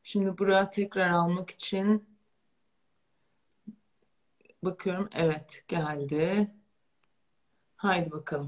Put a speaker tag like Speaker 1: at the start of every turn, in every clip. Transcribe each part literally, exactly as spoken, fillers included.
Speaker 1: Şimdi buraya tekrar almak için bakıyorum. Evet, geldi. Haydi bakalım.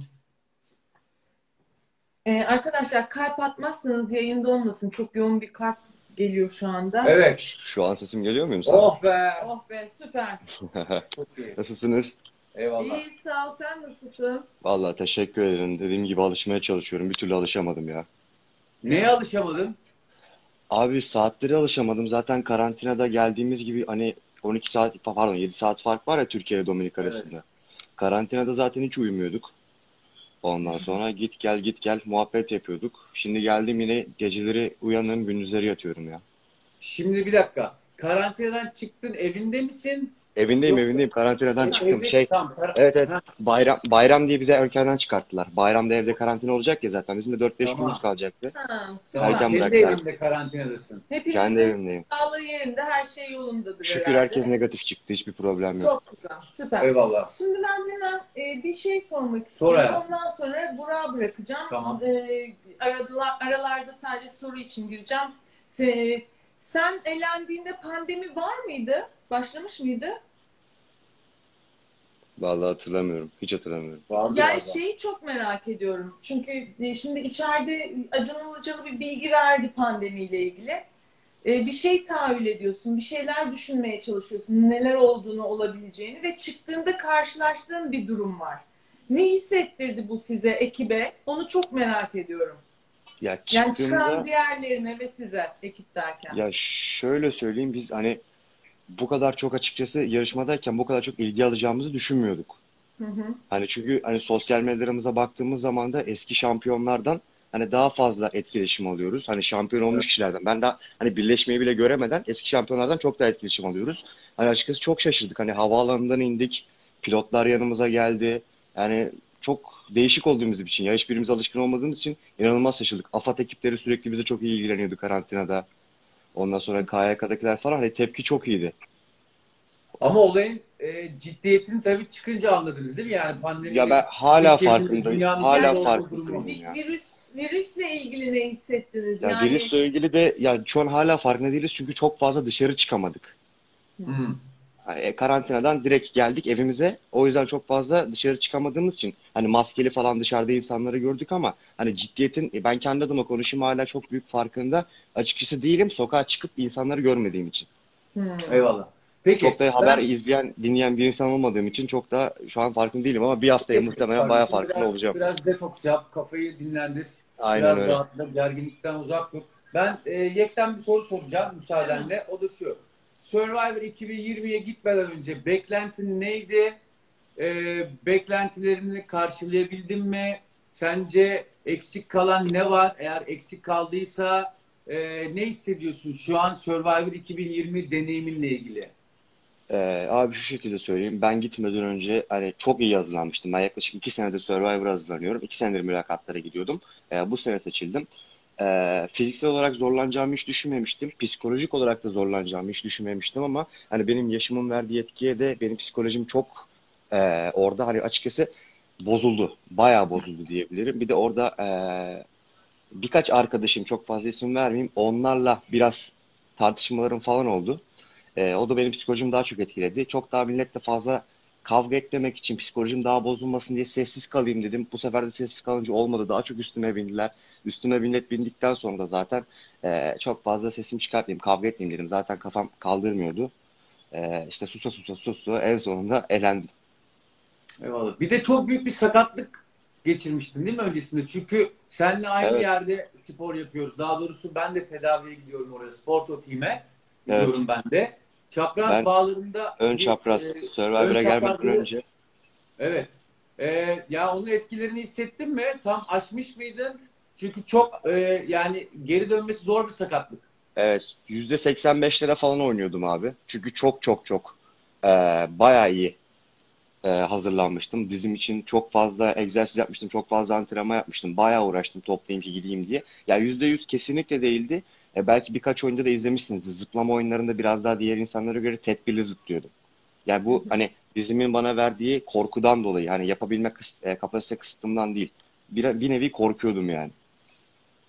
Speaker 1: Ee, arkadaşlar kalp atmazsanız yayında olmasın. Çok yoğun bir kalp geliyor şu anda.
Speaker 2: Evet.
Speaker 3: Şu an sesim geliyor muyum sana?
Speaker 2: Oh be.
Speaker 1: Oh be, süper.
Speaker 2: Çok iyi.
Speaker 3: Nasılsınız?
Speaker 2: Eyvallah.
Speaker 1: İyi, sağ ol. Sen nasılsın?
Speaker 3: Vallahi teşekkür ederim. Dediğim gibi alışmaya çalışıyorum. Bir türlü alışamadım ya.
Speaker 2: Neye alışamadın?
Speaker 3: Abi saatleri alışamadım. Zaten karantinada geldiğimiz gibi hani on iki saat pardon yedi saat fark var ya Türkiye ile Dominik
Speaker 2: Evet.
Speaker 3: arasında. Karantinada zaten hiç uyumuyorduk. Ondan sonra git gel git gel muhabbet yapıyorduk. Şimdi geldim yine geceleri uyanıyorum gündüzleri yatıyorum ya.
Speaker 2: Şimdi bir dakika. Karantinadan çıktın, evinde misin?
Speaker 3: Evindeyim
Speaker 2: Yoksa
Speaker 3: evindeyim karantinadan
Speaker 2: ev-
Speaker 3: çıktım.
Speaker 2: evdesin
Speaker 3: Şey
Speaker 2: tam. Kar-
Speaker 3: evet evet
Speaker 2: Ha,
Speaker 3: bayram bayram diye bize erkenden çıkarttılar. Bayramda evde karantina olacak ya zaten. Bizim de dört beş günümüz
Speaker 2: tamam.
Speaker 3: kalacaktı.
Speaker 1: Ha,
Speaker 2: Tamam.
Speaker 1: süper.
Speaker 3: Erken
Speaker 2: Kendi
Speaker 3: bıraktılar
Speaker 2: evinde
Speaker 3: bizi.
Speaker 2: karantinadasın.
Speaker 3: Kendi
Speaker 1: Hepinizin
Speaker 3: evimdeyim.
Speaker 1: sağlığı yerinde, her şey yolundadır
Speaker 3: Şükür herkes
Speaker 1: herhalde.
Speaker 3: negatif çıktı. Hiçbir problem yok.
Speaker 1: Çok güzel, süper.
Speaker 2: Eyvallah.
Speaker 1: Şimdi ben hemen e, bir şey sormak
Speaker 2: Sor
Speaker 1: istiyorum.
Speaker 2: hayatım.
Speaker 1: Ondan sonra Burak'a bırakacağım.
Speaker 2: Tamam.
Speaker 1: E, aradılar, aralarda sadece soru için gireceğim. Se- sen elendiğinde pandemi var mıydı? Başlamış mıydı?
Speaker 3: Vallahi hatırlamıyorum. Hiç hatırlamıyorum.
Speaker 2: Vardı
Speaker 1: Yani
Speaker 2: galiba.
Speaker 1: şeyi çok merak ediyorum. Çünkü e, şimdi içeride Acun Ilıcalı bir bilgi verdi pandemiyle ilgili. E, bir şey tahayyül ediyorsun, bir şeyler düşünmeye çalışıyorsun, neler olduğunu, olabileceğini ve çıktığında karşılaştığın bir durum var. Ne hissettirdi bu size, ekibe? Onu çok merak ediyorum.
Speaker 3: Ya
Speaker 1: Yani çıkan
Speaker 3: çıktığımda
Speaker 1: diğerlerine ve size, ekip derken.
Speaker 3: ya şöyle söyleyeyim biz hani bu kadar çok açıkçası yarışmadayken bu kadar çok ilgi alacağımızı düşünmüyorduk.
Speaker 1: Hı hı.
Speaker 3: Hani çünkü hani sosyal medyalarımıza baktığımız zaman da eski şampiyonlardan hani daha fazla etkileşim alıyoruz. Hani şampiyon olmuş
Speaker 2: Evet.
Speaker 3: kişilerden. Ben daha hani birleşmeyi bile göremeden eski şampiyonlardan çok daha etkileşim alıyoruz. Hani açıkçası çok şaşırdık. Hani havaalanından indik. Pilotlar yanımıza geldi. Yani çok değişik olduğumuz için ya hiçbirimiz alışkın olmadığımız için inanılmaz şaşırdık. AFAD ekipleri sürekli bize çok iyi ilgileniyordu karantinada. Ondan sonra K Y K'dakiler falan hani tepki çok iyiydi.
Speaker 2: Ama olayın e, ciddiyetini tabii çıkınca anladınız değil mi? Yani
Speaker 3: Ya ben
Speaker 2: pandeminin
Speaker 3: hala
Speaker 2: Türkiye'nin de
Speaker 3: farkındayım.
Speaker 2: dünyanın
Speaker 3: Hala
Speaker 2: içinde
Speaker 1: Yani
Speaker 2: olduğu durumu.
Speaker 3: farkındayım
Speaker 1: vi-
Speaker 3: ya.
Speaker 1: virüs virüsle ilgili ne hissettiniz?
Speaker 3: Ya
Speaker 1: Yani
Speaker 3: virüsle ilgili de ya şu an hala farkında değiliz çünkü çok fazla dışarı çıkamadık.
Speaker 2: Hmm.
Speaker 3: Hani e, karantinadan direkt geldik evimize. O yüzden çok fazla dışarı çıkamadığımız için hani maskeli falan dışarıda insanları gördük ama hani ciddiyetin e, ben kendi adıma konuşayım hala çok büyük farkında açıkçası değilim. Sokağa çıkıp insanları görmediğim için.
Speaker 1: hmm.
Speaker 2: Eyvallah.
Speaker 3: Çok
Speaker 2: Peki
Speaker 3: da haber
Speaker 2: ben
Speaker 3: izleyen, dinleyen bir insan olmadığım için çok da şu an farkında değilim ama bir haftaya
Speaker 2: geçmiş
Speaker 3: muhtemelen bayağı
Speaker 2: kardeşim.
Speaker 3: farkında
Speaker 2: Biraz
Speaker 3: olacağım.
Speaker 2: biraz detoks yap, kafayı dinlendir.
Speaker 3: Aynen
Speaker 2: Biraz
Speaker 3: öyle.
Speaker 2: rahatla, gerginlikten uzak dur. Ben e, Yekten bir soru soracağım
Speaker 1: Tamam.
Speaker 2: müsaadenle. O da şu. Survivor iki bin yirmiye gitmeden önce beklentin neydi? E, beklentilerini karşılayabildin mi? Sence eksik kalan ne var? Eğer eksik kaldıysa e, ne hissediyorsun şu an Survivor iki bin yirmi deneyiminle ilgili?
Speaker 3: Ee, abi şu şekilde söyleyeyim. Ben gitmeden önce hani çok iyi hazırlanmıştım. Ben yaklaşık iki senedir Survivor'a hazırlanıyorum. İki senedir mülakatlara gidiyordum. Ee, bu sene seçildim. Ee, fiziksel olarak zorlanacağımı hiç düşünmemiştim. Psikolojik olarak da zorlanacağımı hiç düşünmemiştim ama hani benim yaşımın verdiği etkiye de benim psikolojim çok e, orada hani açıkçası bozuldu. Bayağı bozuldu diyebilirim. Bir de orada e, birkaç arkadaşım çok fazla isim vermeyeyim. Onlarla biraz tartışmalarım falan oldu. Ee, o da benim psikolojimi daha çok etkiledi. Çok daha milletle fazla kavga etmemek için psikolojim daha bozulmasın diye sessiz kalayım dedim. Bu sefer de sessiz kalınca olmadı. Daha çok üstüme bindiler. Üstüme millet bindikten sonra da zaten e, çok fazla sesimi çıkartmayayım, kavga etmeyeyim dedim. Zaten kafam kaldırmıyordu. E, işte susa susa susa en sonunda elendim.
Speaker 2: Eyvallah. Bir de çok büyük bir sakatlık geçirmiştin değil mi öncesinde? Çünkü seninle aynı
Speaker 3: Evet,
Speaker 2: yerde spor yapıyoruz. Daha doğrusu ben de tedaviye gidiyorum oraya. Sporto Team'e
Speaker 3: evet.
Speaker 2: gidiyorum ben de. Çapraz
Speaker 3: Ben
Speaker 2: bağlarında
Speaker 3: ön
Speaker 2: bir
Speaker 3: çapraz
Speaker 2: e, ön
Speaker 3: Survivor'a gelmeden
Speaker 2: çaprazları
Speaker 3: önce
Speaker 2: evet. E, ya onun etkilerini hissettin mi? Tam aşmış mıydın? Çünkü çok e, yani geri dönmesi zor bir sakatlık.
Speaker 3: evet yüzde seksen beşlere falan oynuyordum abi. Çünkü çok çok çok e, bayağı iyi e, hazırlanmıştım. Dizim için çok fazla egzersiz yapmıştım. Çok fazla antrenman yapmıştım. Bayağı uğraştım toplayayım ki gideyim diye. Ya yüzde yüz kesinlikle değildi. E, belki birkaç oyunda da izlemişsinizdir. Zıplama oyunlarında biraz daha diğer insanlara göre tedbirli zıplıyordum. Yani bu hani dizimin bana verdiği korkudan dolayı. Hani yapabilme kıs- e, kapasite kısıtımdan değil. Bir, bir nevi korkuyordum yani.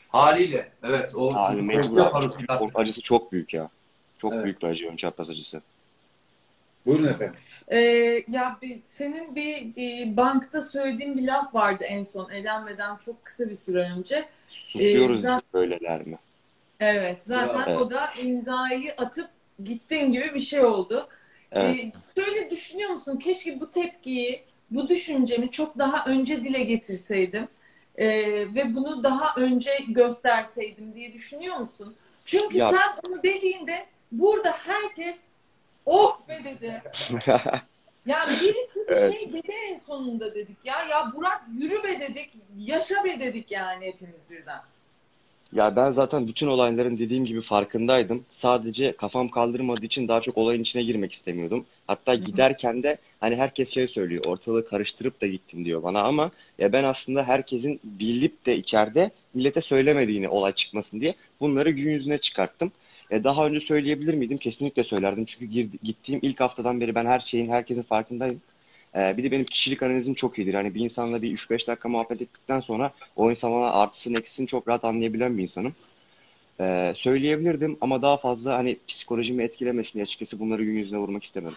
Speaker 2: Haliyle. Evet. O
Speaker 3: Hali
Speaker 2: çünkü
Speaker 3: mecbur
Speaker 2: korkuyor
Speaker 3: abi. Çünkü
Speaker 2: paroşütten.
Speaker 3: onun acısı çok büyük ya. Çok
Speaker 2: Evet.
Speaker 3: büyük bir acı ön çapraz acısı.
Speaker 2: Buyurun efendim.
Speaker 1: Ee, ya bir, senin bir, bir bankta söylediğin bir laf vardı en son elenmeden çok kısa bir süre önce. Ee,
Speaker 3: Susuyoruz
Speaker 1: zaten,
Speaker 3: diye böyleler mi?
Speaker 1: evet, zaten
Speaker 2: Bravo.
Speaker 3: Evet.
Speaker 1: o da imzayı atıp gittin gibi bir şey oldu.
Speaker 3: Evet.
Speaker 1: Ee, şöyle düşünüyor musun? Keşke bu tepkiyi, bu düşüncemi çok daha önce dile getirseydim ee, ve bunu daha önce gösterseydim diye düşünüyor musun? Çünkü
Speaker 3: Ya
Speaker 1: sen onu dediğinde burada herkes oh be dedi. Yani birisi bir
Speaker 3: evet.
Speaker 1: şey dedi en sonunda dedik ya. Ya Burak yürü be dedik. Yaşa be dedik yani hepimiz birden.
Speaker 3: Ya ben zaten bütün olayların dediğim gibi farkındaydım. Sadece kafam kaldırmadığı için daha çok olayın içine girmek istemiyordum. Hatta
Speaker 1: Hı hı.
Speaker 3: giderken de hani herkes şey söylüyor, ortalığı karıştırıp da gittim diyor bana ama ya ben aslında herkesin bilip de içeride millete söylemediğini olay çıkmasın diye bunları gün yüzüne çıkarttım. E, daha önce söyleyebilir miydim? Kesinlikle söylerdim. Çünkü girdi- gittiğim ilk haftadan beri ben her şeyin, herkesin farkındayım. E, bir de benim kişilik analizim çok iyidir. Hani bir insanla bir üç beş dakika muhabbet ettikten sonra o insan bana artısını eksisini çok rahat anlayabilen bir insanım. Ee, söyleyebilirdim ama daha fazla hani psikolojimi etkilemesin diye açıkçası bunları gün yüzüne vurmak istemedim.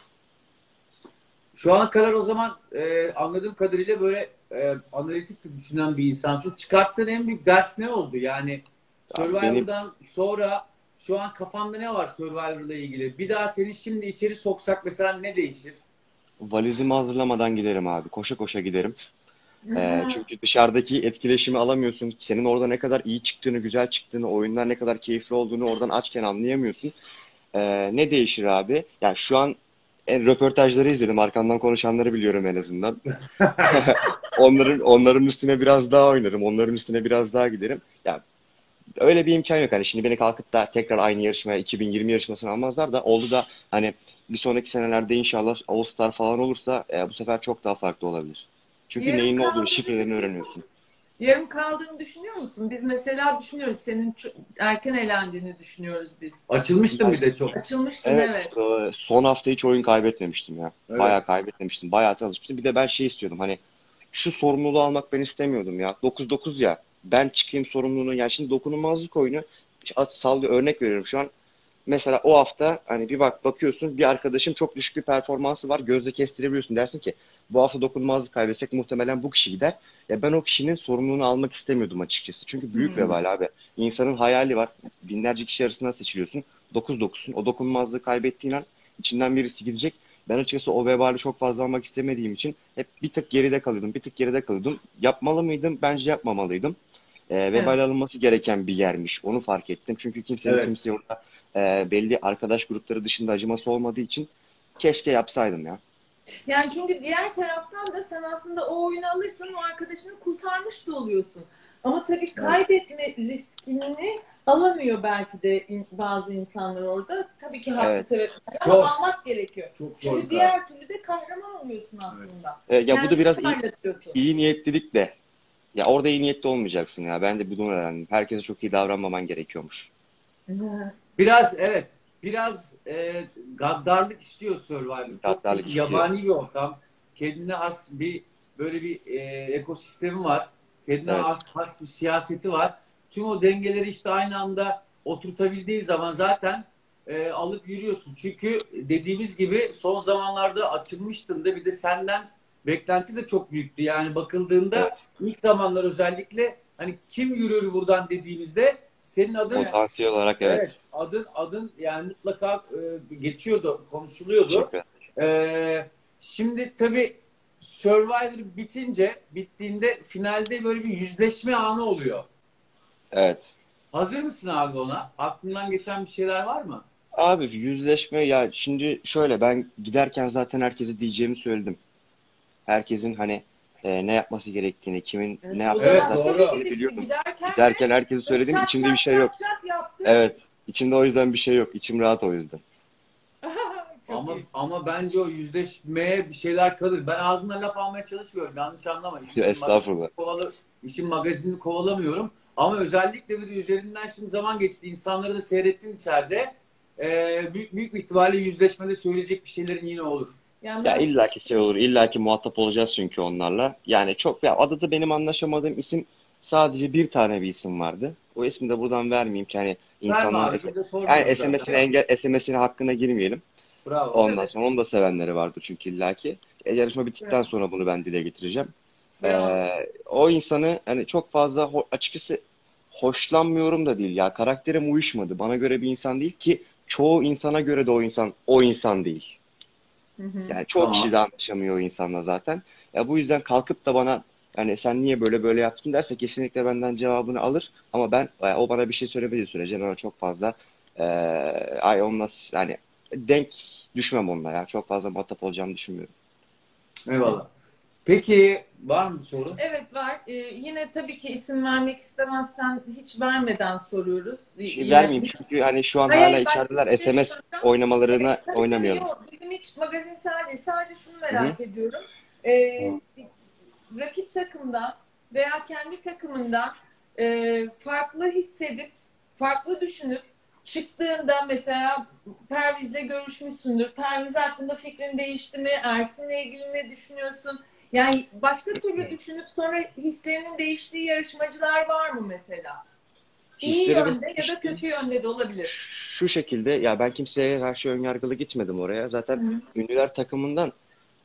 Speaker 2: Şu ana kadar o zaman e, anladığım kadarıyla böyle e, analitik de düşünen bir insansın. Çıkarttığın en büyük ders ne oldu? Yani
Speaker 3: Abi benim
Speaker 2: Survivor'dan sonra şu an kafanda ne var Survivor'la ilgili? Bir daha seni şimdi içeri soksak mesela ne değişir?
Speaker 3: valizimi hazırlamadan giderim abi. Koşa koşa giderim. Ee, çünkü dışarıdaki etkileşimi alamıyorsun. Senin orada ne kadar iyi çıktığını, güzel çıktığını, oyunlar ne kadar keyifli olduğunu oradan açken anlayamıyorsun. Ee, ne değişir abi? Yani şu an en röportajları izledim. Arkamdan konuşanları biliyorum en azından. Onların onların üstüne biraz daha oynarım. Onların üstüne biraz daha giderim. Ya öyle bir imkan yok. Hani şimdi beni kalkıp da tekrar aynı yarışmaya iki bin yirmi yarışmasını almazlar da oldu da hani bir sonraki senelerde inşallah All Star falan olursa e, bu sefer çok daha farklı olabilir. Çünkü
Speaker 1: Yarım
Speaker 3: neyin ne olduğunu,
Speaker 1: kaldığını
Speaker 3: şifrelerini
Speaker 1: düşünüyor
Speaker 3: öğreniyorsun.
Speaker 1: musun? Yarım kaldığını düşünüyor musun? Biz mesela düşünüyoruz. Senin çok erken elendiğini düşünüyoruz biz.
Speaker 2: Açılmıştım
Speaker 3: Ya
Speaker 2: bir de çok.
Speaker 1: Açılmıştın
Speaker 3: evet,
Speaker 1: evet.
Speaker 3: e, son hafta hiç oyun kaybetmemiştim ya.
Speaker 2: Evet.
Speaker 3: Bayağı kaybetmemiştim. Bayağı çalışmıştım. Bir de ben şey istiyordum hani şu sorumluluğu almak ben istemiyordum ya. dokuz dokuz ya. Ben çıkayım sorumluluğunu. Yani şimdi dokunulmazlık oyunu sallıyor örnek veriyorum şu an. Mesela o hafta hani bir bak bakıyorsun bir arkadaşım çok düşük bir performansı var. Gözle kestirebiliyorsun. Dersin ki bu hafta dokunulmazlık kaybetsek muhtemelen bu kişi gider. Ya ben o kişinin sorumluluğunu almak istemiyordum açıkçası. Çünkü büyük
Speaker 1: Hmm.
Speaker 3: vebal abi. İnsanın hayali var. Binlerce kişi arasından seçiliyorsun. dokuz dokuzsun. O dokunulmazlığı kaybettiğin an içinden birisi gidecek. Ben açıkçası o vebali çok fazla almak istemediğim için hep bir tık geride kalıyordum. Bir tık geride kalıyordum. Yapmalı mıydım? Bence yapmamalıydım. E, vebal
Speaker 1: Evet.
Speaker 3: alınması gereken bir yermiş. Onu fark ettim. Çünkü kimsenin
Speaker 2: Evet.
Speaker 3: kimseye orada e, belli arkadaş grupları dışında acıması olmadığı için keşke yapsaydım ya.
Speaker 1: Yani çünkü diğer taraftan da sen aslında o oyunu alırsan o arkadaşını kurtarmış da oluyorsun. Ama tabii
Speaker 3: Evet.
Speaker 1: kaybetme riskini alamıyor belki de in- bazı insanlar orada. Tabii ki haklı
Speaker 3: Evet.
Speaker 1: sebepler ama
Speaker 2: Zor.
Speaker 1: almak gerekiyor.
Speaker 2: Çok zor
Speaker 1: Çünkü
Speaker 2: bir karar.
Speaker 1: diğer türlü de kahraman oluyorsun
Speaker 2: Evet.
Speaker 1: aslında.
Speaker 3: E, ya bu da
Speaker 1: Kendini
Speaker 3: biraz iyi,
Speaker 1: parlatıyorsun.
Speaker 3: iyi niyetlilik de. Ya orada iyi niyetli olmayacaksın ya. Ben de bunu öğrendim. Herkese çok iyi davranmaman gerekiyormuş.
Speaker 1: Hı.
Speaker 2: Biraz evet. Biraz e, gaddarlık istiyor Survivor. Çok
Speaker 3: Gaddarlık
Speaker 2: çünkü
Speaker 3: istiyor.
Speaker 2: yabani bir ortam. Kendine has bir böyle bir e, ekosistemi var. Kendine
Speaker 3: Evet.
Speaker 2: has, has bir siyaseti var. Tüm o dengeleri işte aynı anda oturtabildiği zaman zaten e, alıp yürüyorsun. Çünkü dediğimiz gibi son zamanlarda açılmıştın da bir de senden beklenti de çok büyüktü. Yani bakıldığında
Speaker 3: Evet.
Speaker 2: ilk zamanlar özellikle hani kim yürür buradan dediğimizde senin adın
Speaker 1: Evet.
Speaker 3: Potansiyel olarak
Speaker 2: evet,
Speaker 3: evet.
Speaker 2: adın adın yani mutlaka e, geçiyordu, konuşuluyordu.
Speaker 3: Teşekkür ederim.
Speaker 2: E, şimdi tabii Survivor bitince, bittiğinde finalde böyle bir yüzleşme anı oluyor.
Speaker 3: Evet.
Speaker 2: Hazır mısın abi ona? Aklından geçen bir şeyler var mı?
Speaker 3: Abi yüzleşme ya şimdi şöyle ben giderken zaten herkese diyeceğimi söyledim. Herkesin hani e, ne yapması gerektiğini, kimin ne
Speaker 1: Evet, o da
Speaker 3: yaptığını
Speaker 2: Evet,
Speaker 3: zaten
Speaker 1: başka bir
Speaker 2: doğru.
Speaker 3: hepsini
Speaker 1: gidiş.
Speaker 3: biliyordum.
Speaker 1: Giderken de
Speaker 3: Giderken herkese
Speaker 1: böyle
Speaker 3: söyledim.
Speaker 1: çat
Speaker 3: İçimde bir
Speaker 1: çat
Speaker 3: şey yok.
Speaker 1: çat çat yaptı.
Speaker 3: Evet. İçimde o yüzden bir şey yok. İçim rahat o yüzden.
Speaker 1: Çok
Speaker 2: Ama
Speaker 1: iyi.
Speaker 2: ama bence o yüzleşmeye bir şeyler kalır. Ben ağzından laf almaya çalışmıyorum. Yanlış anlama.
Speaker 3: Ya,
Speaker 2: İşin magazini
Speaker 3: estağfurullah.
Speaker 2: kovalı, işin magazinini kovalamıyorum. Ama özellikle bir de üzerinden şimdi zaman geçti. İnsanları da seyrettin içeride. Ee, büyük büyük bir ihtimalle yüzleşmede söyleyecek bir şeylerin yine olur.
Speaker 1: Yani
Speaker 3: Ya
Speaker 1: ben
Speaker 3: illaki şey olur. illaki muhatap olacağız çünkü onlarla. Yani çok ya adada benim anlaşamadığım isim sadece bir tane bir isim vardı. O ismi de buradan vermeyeyim ki hani
Speaker 2: Verme
Speaker 3: insanların
Speaker 2: abi.
Speaker 3: S-
Speaker 2: Biz de
Speaker 3: yani
Speaker 2: sormuyoruz
Speaker 3: S M S'ine
Speaker 2: zaten.
Speaker 3: engel S M S'ine hakkına girmeyelim.
Speaker 2: Bravo.
Speaker 3: Ondan
Speaker 1: Tabii.
Speaker 3: sonra onun da sevenleri vardı çünkü illaki. E, yarışma bittikten sonra bunu ben dile getireceğim.
Speaker 1: Bravo.
Speaker 3: Ee, o insanı hani çok fazla ho- açıkçası hoşlanmıyorum da değil ya. Karakterim uyuşmadı. Bana göre bir insan değil ki çoğu insana göre de o insan o insan değil.
Speaker 1: Hı hı.
Speaker 3: Yani çoğu kişi
Speaker 2: Tamam.
Speaker 3: de anlaşamıyor o insanla zaten. Ya bu yüzden kalkıp da bana yani sen niye böyle böyle yaptın derse kesinlikle benden cevabını alır. Ama ben e, o bana bir şey söylemediği sürece ben ona çok fazla e, ay onunla yani denk düşmem onunla ya. Çok fazla muhatap olacağımı düşünmüyorum.
Speaker 2: Eyvallah. Peki var mı bir sorun?
Speaker 1: Evet var. Ee, yine tabii ki isim vermek istemezsen hiç vermeden soruyoruz. Ee,
Speaker 3: Şey
Speaker 1: Yine
Speaker 3: vermeyeyim çünkü hani şu an
Speaker 1: hayır,
Speaker 3: hala
Speaker 1: hayır, başka bir
Speaker 3: içerideler.
Speaker 1: şey
Speaker 3: S M S
Speaker 1: soracağım. Evet,
Speaker 3: oynamalarına
Speaker 1: tabii tabii
Speaker 3: oynamıyorum.
Speaker 1: yok. Bizim hiç magazinsel değil. Sadece şunu
Speaker 3: Hı hı.
Speaker 1: merak ediyorum. Ee,
Speaker 2: Tamam.
Speaker 1: rakip takımda veya kendi takımında e, farklı hissedip, farklı düşünüp çıktığında mesela Perviz'le görüşmüşsündür. Perviz hakkında fikrin değişti mi? Ersin'le ilgili ne düşünüyorsun? Yani başka türlü düşünüp sonra hislerinin değiştiği yarışmacılar var mı mesela? İyi
Speaker 3: Hislerimin
Speaker 1: yönde ya da
Speaker 3: işte
Speaker 1: kötü yönde de olabilir.
Speaker 3: şu şekilde ya ben kimseye karşı önyargılı gitmedim oraya.
Speaker 1: Hı
Speaker 3: Zaten
Speaker 1: hı.
Speaker 3: ünlüler takımından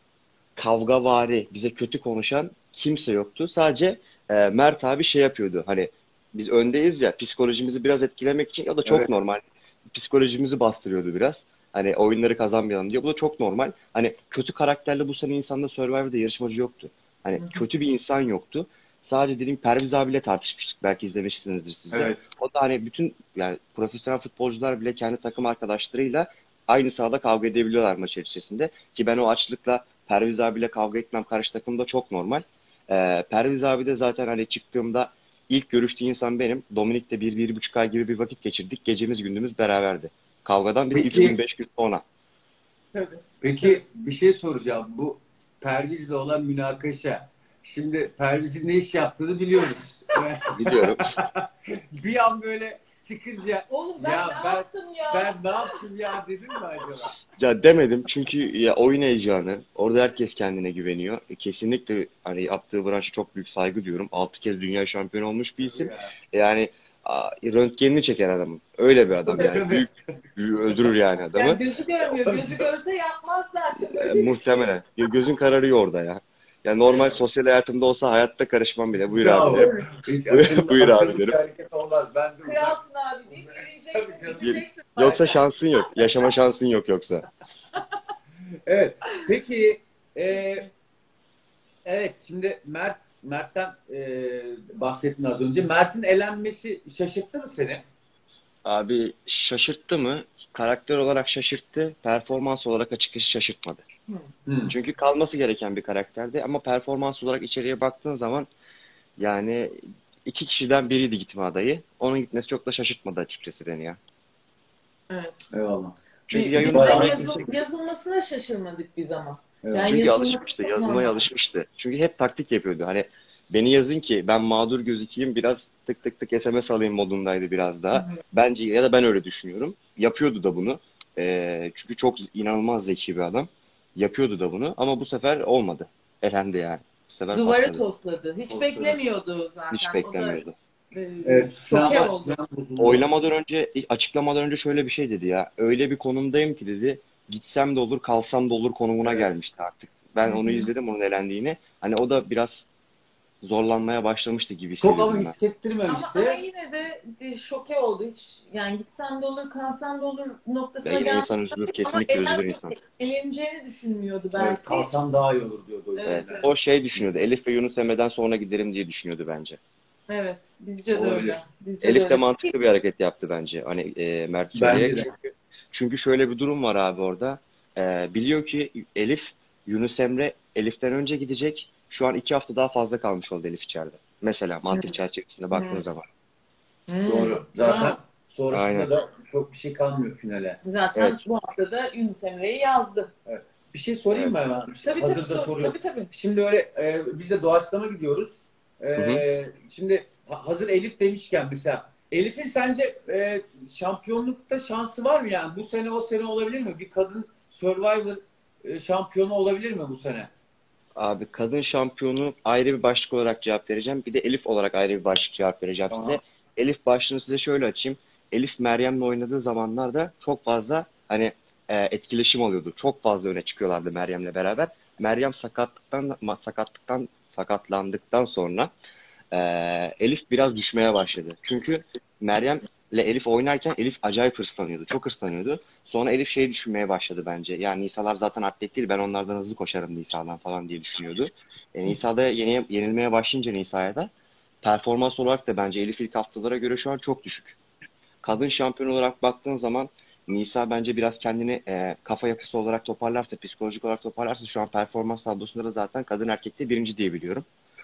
Speaker 3: kavgavari, bize kötü konuşan kimse yoktu. Sadece e, Mert abi şey yapıyordu. Hani biz öndeyiz ya psikolojimizi biraz etkilemek için o da çok
Speaker 2: Evet.
Speaker 3: normal. Psikolojimizi bastırıyordu biraz. Hani oyunları kazanmayalım diye. Bu da çok normal. Hani kötü karakterli bu sene insanda Survivor'da yarışmacı yoktu. Hani
Speaker 1: Hı hı.
Speaker 3: kötü bir insan yoktu. Sadece dediğim Perviz abiyle tartışmıştık. Belki izlemişsinizdir siz de.
Speaker 2: Evet.
Speaker 3: O da hani bütün yani profesyonel futbolcular bile kendi takım arkadaşlarıyla aynı sahada kavga edebiliyorlar maç içerisinde. Ki ben o açlıkla Perviz abiyle kavga etmem karşı takımda çok normal. Ee, Perviz abi de zaten hani çıktığımda ilk görüştüğü insan benim. Dominik'te bir, bir buçuk ay gibi bir vakit geçirdik. Gecemiz gündüzümüz beraberdi. Kavgadan bir de üç gün
Speaker 2: Peki
Speaker 3: beş gün sonra.
Speaker 1: Tabii. Tabii.
Speaker 2: peki bir şey soracağım. Bu Perviz'le olan münakaşa. Şimdi Perviz'in ne iş yaptığını biliyoruz.
Speaker 3: Biliyorum.
Speaker 2: Bir an böyle çıkınca
Speaker 1: Oğlum ben ne
Speaker 2: ya ben
Speaker 1: yaptım ya?
Speaker 2: ben ne yaptım ya dedim mi acaba?
Speaker 3: Ya demedim çünkü ya oyun heyecanı. Orada herkes kendine güveniyor. E, kesinlikle hani yaptığı branşa çok büyük saygı duyuyorum. Altı kez dünya şampiyonu olmuş bir
Speaker 2: Tabii
Speaker 3: isim.
Speaker 2: ya.
Speaker 3: Yani a, röntgenini çeker adamın. Öyle bir adam
Speaker 2: Tabii
Speaker 3: yani.
Speaker 2: tabii.
Speaker 3: Büyük, büyük öldürür yani
Speaker 1: Yani
Speaker 3: adamı.
Speaker 1: gözü görmüyor. Gözü görse yapmaz zaten
Speaker 3: E,
Speaker 1: öyle bir şey.
Speaker 3: muhtemelen. Gö- Gözün kararıyor orada ya. Ya normal sosyal hayatımda olsa hayatta karışmam bile. Buyur abi
Speaker 2: Bravo.
Speaker 3: derim.
Speaker 1: Tabii.
Speaker 2: Hiç
Speaker 3: Buyur,
Speaker 2: akıllı,
Speaker 3: buyur abi
Speaker 2: akıllı bir
Speaker 3: derim.
Speaker 2: hareket olmaz. Ben de uzak.
Speaker 1: Kralsın abi deyip
Speaker 2: Tabii
Speaker 1: yürüyeceksin,
Speaker 2: canım.
Speaker 3: Y-
Speaker 1: gideceksin
Speaker 3: Yoksa
Speaker 1: zaten.
Speaker 3: şansın yok. Yaşama şansın yok yoksa.
Speaker 2: Evet. Peki e, evet şimdi Mert Mert'ten e, bahsettin az önce. Mert'in elenmesi şaşırttı mı seni?
Speaker 3: Abi şaşırttı mı? Karakter olarak şaşırttı. Performans olarak açıkçası şaşırtmadı.
Speaker 1: Hı.
Speaker 2: Hmm.
Speaker 3: Çünkü kalması gereken bir karakterdi ama performans olarak içeriye baktığın zaman yani iki kişiden biriydi gitme adayı. Onun gitmesi çok da şaşırtmadı açıkçası beni ya.
Speaker 1: Evet.
Speaker 2: Eyvallah.
Speaker 3: Çünkü
Speaker 1: Bi-
Speaker 3: ya
Speaker 1: Biz
Speaker 3: Yunus
Speaker 1: de
Speaker 2: Bayağı
Speaker 3: Emre
Speaker 1: yazıl,
Speaker 3: kimse
Speaker 1: yazılmasına şaşırmadık biz ama.
Speaker 2: evet.
Speaker 1: Yani
Speaker 3: çünkü
Speaker 1: yazılması
Speaker 3: alışmıştı,
Speaker 1: çok
Speaker 3: yazılmaya
Speaker 1: normal.
Speaker 3: alışmıştı. Çünkü hep taktik yapıyordu. Hani beni yazın ki ben mağdur gözükeyim, biraz tık tık tık S M S alayım modundaydı biraz
Speaker 1: Hı
Speaker 3: daha.
Speaker 1: hı.
Speaker 3: Bence ya da ben öyle düşünüyorum. Yapıyordu da bunu. Ee, çünkü çok inanılmaz zeki bir adam. Yapıyordu da bunu ama bu sefer olmadı. Elendi yani. Bu sefer
Speaker 1: Duvara
Speaker 3: patladı.
Speaker 1: tosladı. Hiç
Speaker 2: Postları.
Speaker 1: beklemiyordu
Speaker 3: Hiç
Speaker 1: zaten. O da
Speaker 3: beklemiyordu.
Speaker 1: e,
Speaker 2: Evet.
Speaker 1: şoke
Speaker 2: Sinan,
Speaker 1: oldu.
Speaker 2: Sinan bozuldu.
Speaker 3: Oylamadan önce, açıklamadan önce şöyle bir şey dedi ya. Öyle bir konumdayım ki dedi. Gitsem de olur, kalsam da olur konumuna
Speaker 2: Evet.
Speaker 3: gelmişti artık. Ben
Speaker 1: Hı
Speaker 3: onu
Speaker 1: hı.
Speaker 3: izledim, onun elendiğini. Hani o da biraz zorlanmaya başlamıştı gibi
Speaker 2: Çok ama
Speaker 3: hissediyordum ben.
Speaker 1: Ama ama
Speaker 2: hissettirmemişti.
Speaker 1: yine de e, şoke oldu. Hiç yani gitsem de olur, kalsam da olur
Speaker 3: Ve
Speaker 1: noktasına
Speaker 3: yine
Speaker 1: gelmiş.
Speaker 3: insan üzülür,
Speaker 1: Ama
Speaker 3: kesinlikle üzülür
Speaker 1: elen,
Speaker 3: insan.
Speaker 1: eleneceğini düşünmüyordu
Speaker 2: Evet,
Speaker 1: belki.
Speaker 2: kalsam daha iyi olur diyordu o
Speaker 1: Evet,
Speaker 2: yüzden.
Speaker 3: Evet,
Speaker 1: evet.
Speaker 3: o şey düşünüyordu. Elif ve Yunus Emre'den sonra giderim diye düşünüyordu bence.
Speaker 1: Evet, bizce de öyle.
Speaker 2: Olabilir.
Speaker 1: Bizce de
Speaker 3: Elif de
Speaker 1: öyle.
Speaker 3: mantıklı bir hareket yaptı bence. Hani e, Mert söyleyerek.
Speaker 2: Bence de.
Speaker 3: Çünkü, çünkü şöyle bir durum var abi orada. E, biliyor ki Elif, Yunus Emre Elif'ten önce gidecek. Şu an iki hafta daha fazla kalmış oldu Elif içeride. Mesela
Speaker 1: Hı
Speaker 3: mantık çerçevesinde baktığın
Speaker 1: hı.
Speaker 3: zaman.
Speaker 1: Hmm,
Speaker 2: Doğru. Zaten
Speaker 1: bravo.
Speaker 3: Aynen.
Speaker 2: sonrasında da çok bir şey kalmıyor finale.
Speaker 1: Zaten
Speaker 3: Evet.
Speaker 1: bu hafta da Yunus Emre'yi yazdı.
Speaker 2: Evet. Bir şey sorayım
Speaker 3: Evet.
Speaker 2: mı hemen?
Speaker 1: Tabii tabii
Speaker 2: Hazırda
Speaker 1: sor.
Speaker 2: soruyorum.
Speaker 1: Tabii tabii.
Speaker 2: Şimdi öyle e, biz de doğaçlama gidiyoruz.
Speaker 3: Hı hı.
Speaker 2: E, şimdi ha- hazır Elif demişken mesela Elif'in sence e, şampiyonlukta şansı var mı yani? Bu sene o sene olabilir mi? Bir kadın Survivor e, şampiyonu olabilir mi bu sene?
Speaker 3: Abi kadın şampiyonu ayrı bir başlık olarak cevap vereceğim. Bir de Elif olarak ayrı bir başlık cevap vereceğim
Speaker 2: Tamam.
Speaker 3: size. Elif başlığını size şöyle açayım. Elif Meryem'le oynadığı zamanlarda çok fazla hani e, etkileşim oluyordu. Çok fazla öne çıkıyorlardı Meryem'le beraber. Meryem sakatlıktan sakatlıktan sakatlandıktan sonra e, Elif biraz düşmeye başladı. Çünkü Meryem'le Elif oynarken Elif acayip hırslanıyordu. Çok hırslanıyordu. Sonra Elif şey düşünmeye başladı bence. Yani Nisa'lar zaten atlet değil. Ben onlardan hızlı koşarım Nisa'dan falan diye düşünüyordu. E, Nisa'da yeni, yenilmeye başlayınca Nisa'ya da performans olarak da bence Elif ilk haftalara göre şu an çok düşük. Kadın şampiyon olarak baktığın zaman Nisa bence biraz kendini e, kafa yapısı olarak toparlarsa, psikolojik olarak toparlarsa şu an performans tablosunda da zaten kadın erkekte birinci diye biliyorum.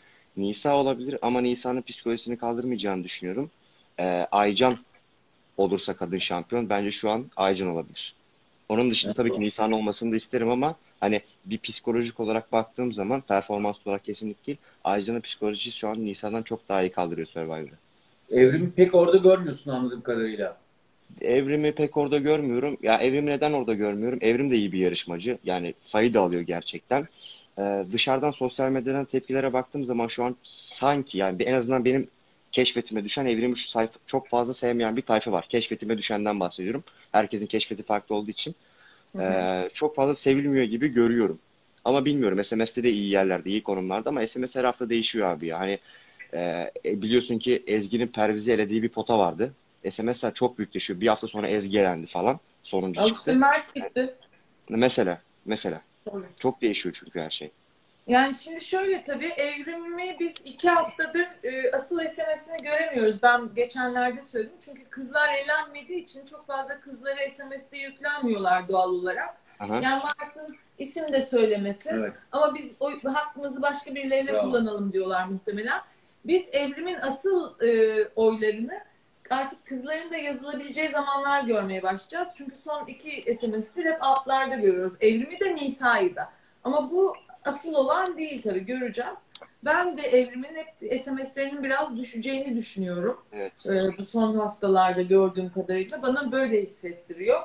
Speaker 3: Nisa olabilir ama Nisa'nın psikolojisini kaldırmayacağını düşünüyorum. E, Aycan olursa kadın şampiyon bence şu an Aycan olabilir. Onun dışında tabii ki Nisa'nın olmasını da isterim ama hani bir psikolojik olarak baktığım zaman performans olarak kesinlikle değil. Aycan'ın psikolojisi şu an Nisa'dan çok daha iyi kaldırıyor Survivor'ı.
Speaker 2: Evrimi pek orada görmüyorsun anladığım kadarıyla.
Speaker 3: Evrim'i pek orada görmüyorum. Ya Evrim'i neden orada görmüyorum? Evrim de iyi bir yarışmacı. Yani sayı da alıyor gerçekten. Ee, dışarıdan sosyal medyadan tepkilere baktığım zaman şu an sanki yani bir- en azından benim keşfetime düşen Evrim'i şu sayfa, çok fazla sevmeyen bir tayfa var. Keşfetime düşenden bahsediyorum. Herkesin keşfeti farklı olduğu için.
Speaker 1: Hı hı.
Speaker 3: Ee, çok fazla sevilmiyor gibi görüyorum. Ama bilmiyorum. S M S'te de iyi yerlerde, iyi konumlarda ama S M S her hafta değişiyor abi ya. Hani e, e, biliyorsun ki Ezgi'nin Perviz'i elediği bir pota vardı. S M S'ler çok büyükleşiyor. Bir hafta sonra Ezgi elendi falan. Sonuncu
Speaker 1: Al işte
Speaker 3: çıktı.
Speaker 1: Mert gitti.
Speaker 3: Mesela, mesela.
Speaker 1: Tabii.
Speaker 3: Çok değişiyor çünkü her şey.
Speaker 1: Yani şimdi şöyle tabii evrimi biz iki haftadır e, asıl S M S'ini göremiyoruz. Ben geçenlerde söyledim. Çünkü kızlar eğlenmediği için çok fazla kızlara S M S'te yüklenmiyorlar doğal olarak.
Speaker 3: Aha.
Speaker 1: Yani varsın isim de söylemesin.
Speaker 2: Evet.
Speaker 1: Ama biz o hakkımızı başka birileriyle
Speaker 2: Bravo.
Speaker 1: kullanalım diyorlar muhtemelen. Biz evrimin asıl e, oylarını artık kızların da yazılabileceği zamanlar görmeye başlayacağız. Çünkü son iki S M S'tir hep altlarda görüyoruz. Evrimi de Nisa'yı da. Ama bu asıl olan değil tabii göreceğiz. Ben de evrimin hep S M S'lerinin biraz düşeceğini düşünüyorum.
Speaker 3: Evet.
Speaker 1: Ee, bu son haftalarda gördüğüm kadarıyla bana böyle hissettiriyor.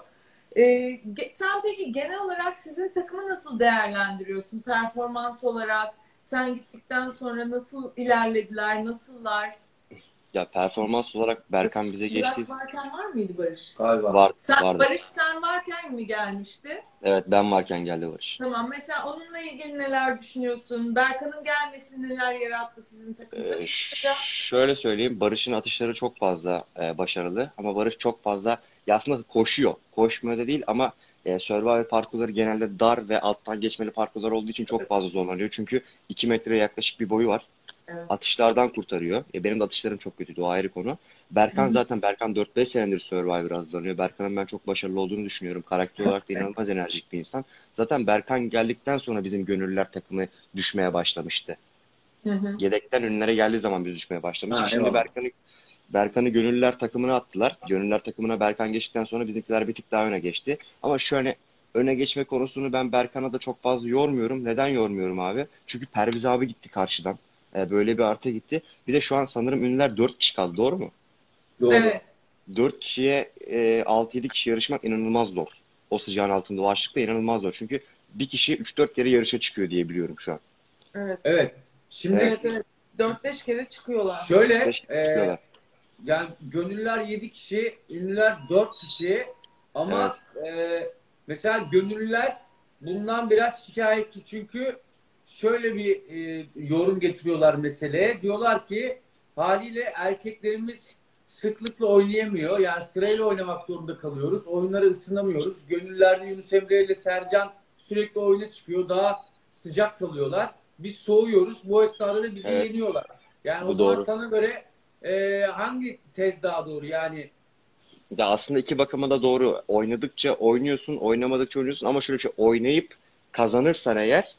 Speaker 1: Ee, sen peki genel olarak sizin takımı nasıl değerlendiriyorsun? Performans olarak sen gittikten sonra nasıl ilerlediler, nasıllar?
Speaker 3: Ya performans olarak Berkan bize geçti.
Speaker 1: Burak varken var mıydı Barış?
Speaker 2: Galiba.
Speaker 3: Var,
Speaker 1: Sen,
Speaker 3: vardı.
Speaker 1: Barış sen varken mi gelmişti?
Speaker 3: Evet ben varken geldi Barış.
Speaker 1: Tamam. Mesela onunla ilgili neler düşünüyorsun? Berkan'ın gelmesi neler yarattı sizin takımda?
Speaker 3: Ee,
Speaker 1: Bir
Speaker 3: ş-
Speaker 1: kısaca.
Speaker 3: şöyle söyleyeyim. Barış'ın atışları çok fazla e, başarılı. Ama Barış çok fazla ya aslında koşuyor. Koşmuyor da değil ama e, Survivor parkurları genelde dar ve alttan geçmeli parkurlar olduğu için çok fazla zorlanıyor. Çünkü iki metreye yaklaşık bir boyu var.
Speaker 1: Evet.
Speaker 3: Atışlardan kurtarıyor. E, benim de atışlarım çok kötüydü. O ayrı konu. Berkan zaten Berkan dört beş senedir Survivor hazırlanıyor. Berkan'ın ben çok başarılı olduğunu düşünüyorum. Karakter olarak da inanılmaz enerjik bir insan. Zaten Berkan geldikten sonra bizim gönüllüler takımı düşmeye başlamıştı.
Speaker 1: Hı hı.
Speaker 3: Yedekten ünlere geldiği zaman biz düşmeye başlamıştık.
Speaker 2: Ha,
Speaker 3: Şimdi
Speaker 2: eyvallah.
Speaker 3: Berkan'ı Berkan'ı gönüllüler takımına attılar. Gönüllüler takımına Berkan geçtikten sonra bizimkiler bir tık daha öne geçti. Ama şöyle öne geçme konusunu ben Berkan'a da çok fazla yormuyorum. Neden yormuyorum abi? Çünkü Perviz abi gitti karşıdan. Ee, böyle bir artı gitti. Bir de şu an sanırım ünlüler dört kişi kaldı. Doğru mu?
Speaker 2: Doğru.
Speaker 1: Evet.
Speaker 3: dört kişiye e, altı yedi kişi yarışmak inanılmaz zor. O sıcağın altında o açlıkta inanılmaz zor. Çünkü bir kişi üç dört kere yarışa çıkıyor diye biliyorum şu an.
Speaker 1: Evet.
Speaker 2: Evet. Şimdi
Speaker 1: Evet, evet. dört beş kere çıkıyorlar.
Speaker 2: şöyle
Speaker 3: Beş kişi
Speaker 2: e,
Speaker 3: çıkıyorlar.
Speaker 2: yani gönüllüler yedi kişi, ünlüler dört kişi ama e, mesela gönüllüler bundan biraz şikayetçi çünkü şöyle bir e, yorum getiriyorlar meseleye. Diyorlar ki haliyle erkeklerimiz sıklıkla oynayamıyor. Yani sırayla oynamak zorunda kalıyoruz. Oyunları ısınamıyoruz. Gönüllülerde Yunus Emre ile Sercan sürekli oyuna çıkıyor. Daha sıcak kalıyorlar. Biz soğuyoruz. Bu esnada da bizi
Speaker 3: Evet.
Speaker 2: yeniyorlar. Yani o
Speaker 3: Bu
Speaker 2: zaman
Speaker 3: doğru.
Speaker 2: sana göre e, hangi tez daha doğru? Yani
Speaker 3: Ya aslında iki bakıma da doğru. Oynadıkça oynuyorsun, oynamadıkça oynuyorsun ama şöyle bir şey oynayıp kazanırsan eğer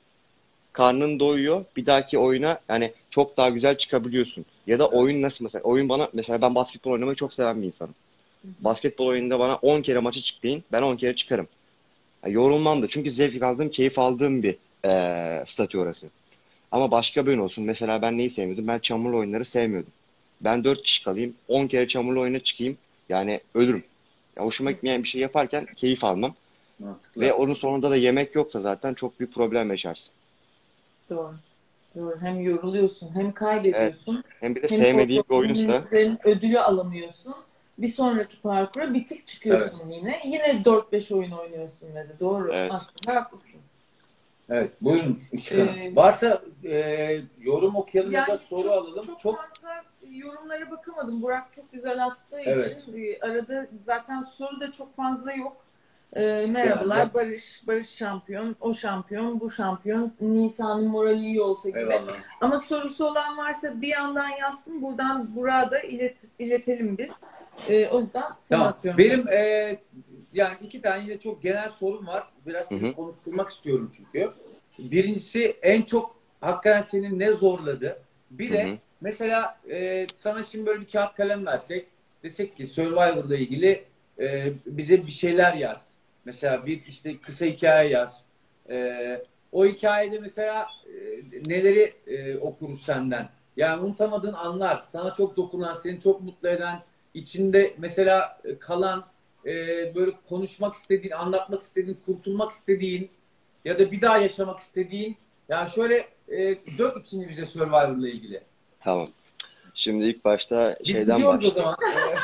Speaker 3: karnın doyuyor. Bir dahaki oyuna yani çok daha güzel çıkabiliyorsun. Ya da oyun nasıl mesela? Oyun bana mesela ben basketbol oynamayı çok seven bir insanım. Basketbol oyununda bana on kere maça çık deyin. Ben on kere çıkarım. Ya yorulmam da çünkü zevk aldığım, keyif aldığım bir eee statü orası. Ama başka bir oyun olsun. Mesela ben neyi sevmiyordum? Ben çamurlu oyunları sevmiyordum. Ben dört kişi kalayım. On kere çamurlu oyuna çıkayım. Yani ölürüm. Ya hoşuma gitmeyen bir şey yaparken keyif almam.
Speaker 2: mantıklı.
Speaker 3: Ve onun sonunda da yemek yoksa zaten çok büyük problem yaşarsın.
Speaker 1: Doğru. Doğru. Hem yoruluyorsun, hem
Speaker 3: Evet.
Speaker 1: kaybediyorsun,
Speaker 3: Hem bir de
Speaker 1: hem
Speaker 3: sevmediğim bir
Speaker 1: korkuyorsun,
Speaker 3: oyunsa
Speaker 1: hem ödülü alamıyorsun. Bir sonraki parkura bitik
Speaker 2: Evet.
Speaker 1: çıkıyorsun yine. Yine dört beş oyun oynuyorsun dedi. Doğru.
Speaker 3: evet.
Speaker 1: Aslında haklısın.
Speaker 2: Evet. Buyurun Işık Hanım.
Speaker 1: Ee,
Speaker 2: Varsa e, yorum okuyalım ya da
Speaker 1: Yani
Speaker 2: soru
Speaker 1: çok,
Speaker 2: alalım.
Speaker 1: çok
Speaker 2: Çok
Speaker 1: fazla yorumlara bakamadım. Burak çok güzel attığı
Speaker 2: evet.
Speaker 1: için e, arada zaten soru da çok fazla yok. E,
Speaker 2: Genelde.
Speaker 1: merhabalar Barış, Barış şampiyon, o şampiyon, bu şampiyon, Nisan'ın morali iyi olsa gibi.
Speaker 2: Eyvallah.
Speaker 1: Ama sorusu olan varsa bir yandan yazsın, buradan Burak'a da ilet, iletelim biz. E, o yüzden sana
Speaker 2: Tamam.
Speaker 1: atıyorum.
Speaker 2: Benim e, yani iki tane yine çok genel sorum var. Biraz
Speaker 3: Hı
Speaker 2: seni
Speaker 3: hı.
Speaker 2: konuşturmak istiyorum çünkü. Birincisi en çok hakikaten seni ne zorladı? Bir
Speaker 3: Hı
Speaker 2: de
Speaker 3: hı.
Speaker 2: mesela e, sana şimdi böyle bir kağıt kalem versek, desek ki Survivor'la ilgili e, bize bir şeyler yaz. Mesela bir işte kısa hikaye yaz. E, o hikayede mesela e, neleri e, okuruz senden? Yani unutamadığın anlar, sana çok dokunan, seni çok mutlu eden, içinde mesela e, kalan, e, böyle konuşmak istediğin, anlatmak istediğin, kurtulmak istediğin ya da bir daha yaşamak istediğin, yani şöyle e, dök içini bize Survivor'la ilgili.
Speaker 3: Tamam. Şimdi ilk başta
Speaker 2: Biz
Speaker 3: şeyden
Speaker 2: gidiyoruz o
Speaker 3: başlayayım.
Speaker 2: zaman.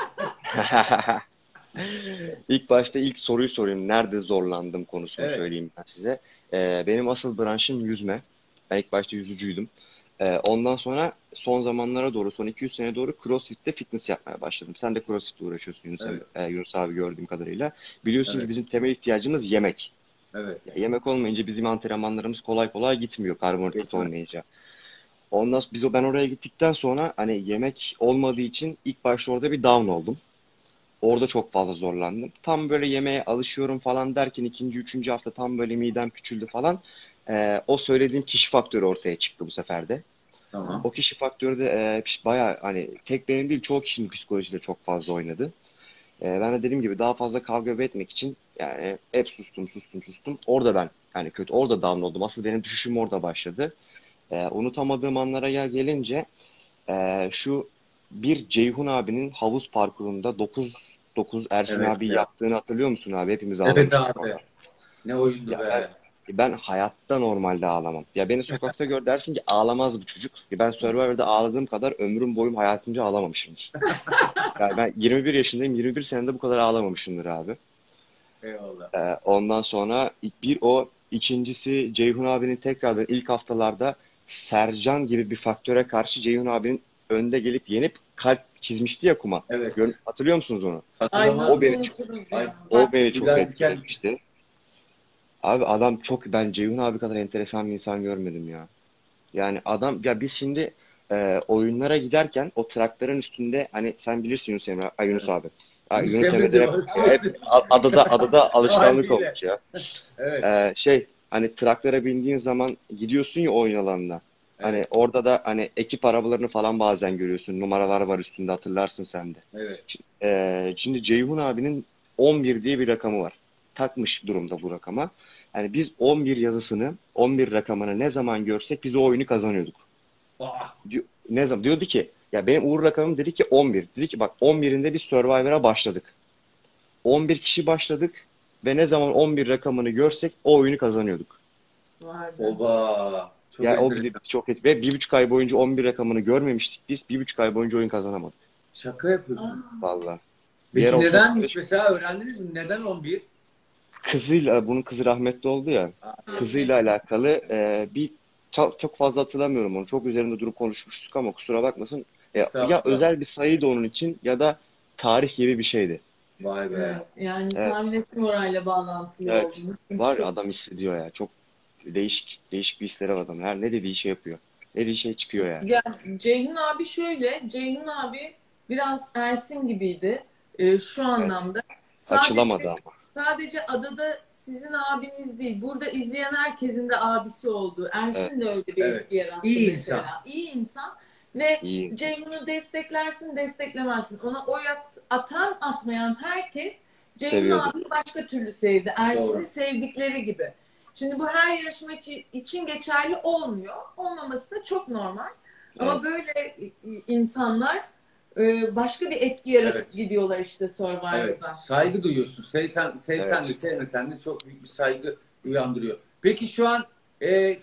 Speaker 3: İlk başta ilk soruyu sorayım. Nerede zorlandım konusunu
Speaker 2: Evet.
Speaker 3: söyleyeyim ben size. Ee, benim asıl branşım yüzme. Ben ilk başta yüzücüydüm. Ee, ondan sonra son zamanlara doğru, son iki yüz sene doğru CrossFit'te fitness yapmaya başladım. Sen de CrossFit'le uğraşıyorsun Yunus,
Speaker 2: Evet.
Speaker 3: e, Yunus abi gördüğüm kadarıyla. Biliyorsun ki
Speaker 2: Evet.
Speaker 3: bizim temel ihtiyacımız yemek.
Speaker 2: Evet.
Speaker 3: Ya, yemek olmayınca bizim antrenmanlarımız kolay kolay gitmiyor karbonhidrat olmayınca. Ondan sonra biz o ben oraya gittikten sonra hani yemek olmadığı için ilk başta orada bir down oldum. Orada çok fazla zorlandım. Tam böyle yemeğe alışıyorum falan derken ikinci, üçüncü hafta tam böyle midem küçüldü falan. Ee, o söylediğim kişi faktörü ortaya çıktı bu sefer de.
Speaker 2: Tamam.
Speaker 3: O kişi faktörü de e, bayağı hani tek benim değil çoğu kişinin psikolojisiyle çok fazla oynadı. Ee, ben de dediğim gibi daha fazla kavga etmek için yani hep sustum sustum sustum. Orada ben yani kötü orada down oldum. Asıl benim düşüşüm orada başladı. Ee, unutamadığım anlara gel gelince ee, şu bir Ceyhun abinin havuz parkurunda dokuz dokuz Ersin
Speaker 2: Evet
Speaker 3: abi
Speaker 2: ya.
Speaker 3: yaptığını hatırlıyor musun abi? Hepimiz
Speaker 2: Evet
Speaker 3: ağlamıştık
Speaker 2: abi.
Speaker 3: orada.
Speaker 2: Ne oyundu
Speaker 3: Ya ben
Speaker 2: be.
Speaker 3: ben hayatta normalde ağlamam. Ya beni sokakta gör dersin ki ağlamaz bu çocuk. Ya ben Survivor'da ağladığım kadar ömrüm boyum hayatımda ağlamamışımdır. Yani ben yirmi bir yaşındayım. yirmi bir senede bu kadar ağlamamışımdır abi.
Speaker 2: Eyvallah.
Speaker 3: Ee, ondan sonra bir o, ikincisi Ceyhun abinin tekrardan ilk haftalarda Sercan gibi bir faktöre karşı Ceyhun abinin önde gelip yenip kalp çizmişti ya kuma.
Speaker 2: Evet.
Speaker 3: Gör- hatırlıyor musunuz onu?
Speaker 1: Ay
Speaker 2: Hatırlamaz
Speaker 3: O
Speaker 1: nasıl
Speaker 3: beni
Speaker 2: mıyım?
Speaker 3: çok,
Speaker 1: unuturuz
Speaker 2: Ay,
Speaker 1: ya.
Speaker 3: o beni çok
Speaker 2: tüyler diken.
Speaker 3: etkilemişti. Abi adam çok ben Ceyhun abi kadar enteresan bir insan görmedim ya. Yani adam ya biz şimdi e, oyunlara giderken o traktörün üstünde hani sen bilirsin Yunus Emre, ay Yunus
Speaker 2: Evet.
Speaker 3: abi. Ay,
Speaker 2: Yunus
Speaker 3: Yunus
Speaker 2: Emre
Speaker 3: Emre'de
Speaker 2: de
Speaker 3: hep,
Speaker 2: var
Speaker 3: hep
Speaker 2: sürekli.
Speaker 3: adada adada alışkanlık
Speaker 2: Haliyle.
Speaker 3: olmuş ya.
Speaker 2: Evet.
Speaker 3: Ee, şey hani traktöre bindiğin zaman gidiyorsun ya oyun alanına. Hani
Speaker 2: Evet.
Speaker 3: orada da hani ekip arabalarını falan bazen görüyorsun. Numaralar var üstünde hatırlarsın sen de.
Speaker 2: Evet.
Speaker 3: Ş- ee, şimdi Ceyhun abinin on bir diye bir rakamı var. Takmış durumda bu rakama. Yani biz on bir yazısını, on bir rakamını ne zaman görsek biz o oyunu kazanıyorduk.
Speaker 2: Ah.
Speaker 3: Diyor, ne zaman diyordu ki ya benim uğur rakamım dedi ki on bir. Dedi ki bak on birinde biz Survivor'a başladık. on bir kişi başladık ve ne zaman on bir rakamını görsek o oyunu kazanıyorduk.
Speaker 1: Var be.
Speaker 2: Oba. Çok
Speaker 3: Ya o bizi
Speaker 2: enteresan.
Speaker 3: çok etkiledi. Ve bir buçuk ay boyunca on bir rakamını görmemiştik biz. Bir buçuk ay boyunca oyun kazanamadık.
Speaker 2: Şaka
Speaker 1: Aa,
Speaker 2: yapıyorsun.
Speaker 3: Vallahi. Bir yere
Speaker 2: Peki
Speaker 3: otobüste
Speaker 2: nedenmiş mesela, öğrendiniz mi? Neden on bir?
Speaker 3: kızıyla, bunun kızı rahmetli oldu ya. Kızıyla alakalı e, bir çok, çok fazla hatırlamıyorum onu. Çok üzerinde durup konuşmuştuk ama kusura bakmasın. E, ya
Speaker 2: Estağfurullah.
Speaker 3: özel bir sayıydı onun için ya da tarih gibi bir şeydi.
Speaker 2: Vay be.
Speaker 1: evet. Yani
Speaker 3: Evet,
Speaker 1: tahmin ettim orayla bağlantılı
Speaker 3: evet.
Speaker 1: olduğunu. Çünkü
Speaker 3: Var ya
Speaker 1: çok
Speaker 3: adam hissediyor ya. Çok değişik değişik bir hisleri var adam. Her ne dediği şey yapıyor. Ne dediği şey çıkıyor yani.
Speaker 1: ya Ceyhun abi şöyle, Ceyhun abi biraz Ersin gibiydi e, şu
Speaker 3: Evet.
Speaker 1: anlamda.
Speaker 3: Açılamadı
Speaker 1: Sadece
Speaker 3: ama.
Speaker 1: sadece adada sizin abiniz değil, burada izleyen herkesin de abisi oldu. Ersin
Speaker 3: Evet.
Speaker 1: de öyle bir
Speaker 2: Evet.
Speaker 1: etki yarattı
Speaker 2: İyi insan.
Speaker 1: mesela. İyi insan ve
Speaker 3: İyi insan.
Speaker 1: Ceyhun'u desteklersin, desteklemezsin. Ona oy at- atan atmayan herkes Ceyhun
Speaker 3: Seviyordu.
Speaker 1: abi başka türlü sevdi. Ersin'i
Speaker 2: Doğru.
Speaker 1: sevdikleri gibi. Şimdi bu her yarışma için geçerli olmuyor. Olmaması da çok normal. Ama
Speaker 3: Evet.
Speaker 1: böyle insanlar e, başka bir etki yaratıp
Speaker 2: Evet.
Speaker 1: gidiyorlar işte
Speaker 2: Evet.
Speaker 1: Survivor'da.
Speaker 2: Saygı duyuyorsun. Sevsen, sevsen de
Speaker 3: Evet.
Speaker 2: sevmesen de çok büyük bir saygı uyandırıyor. Peki şu an e,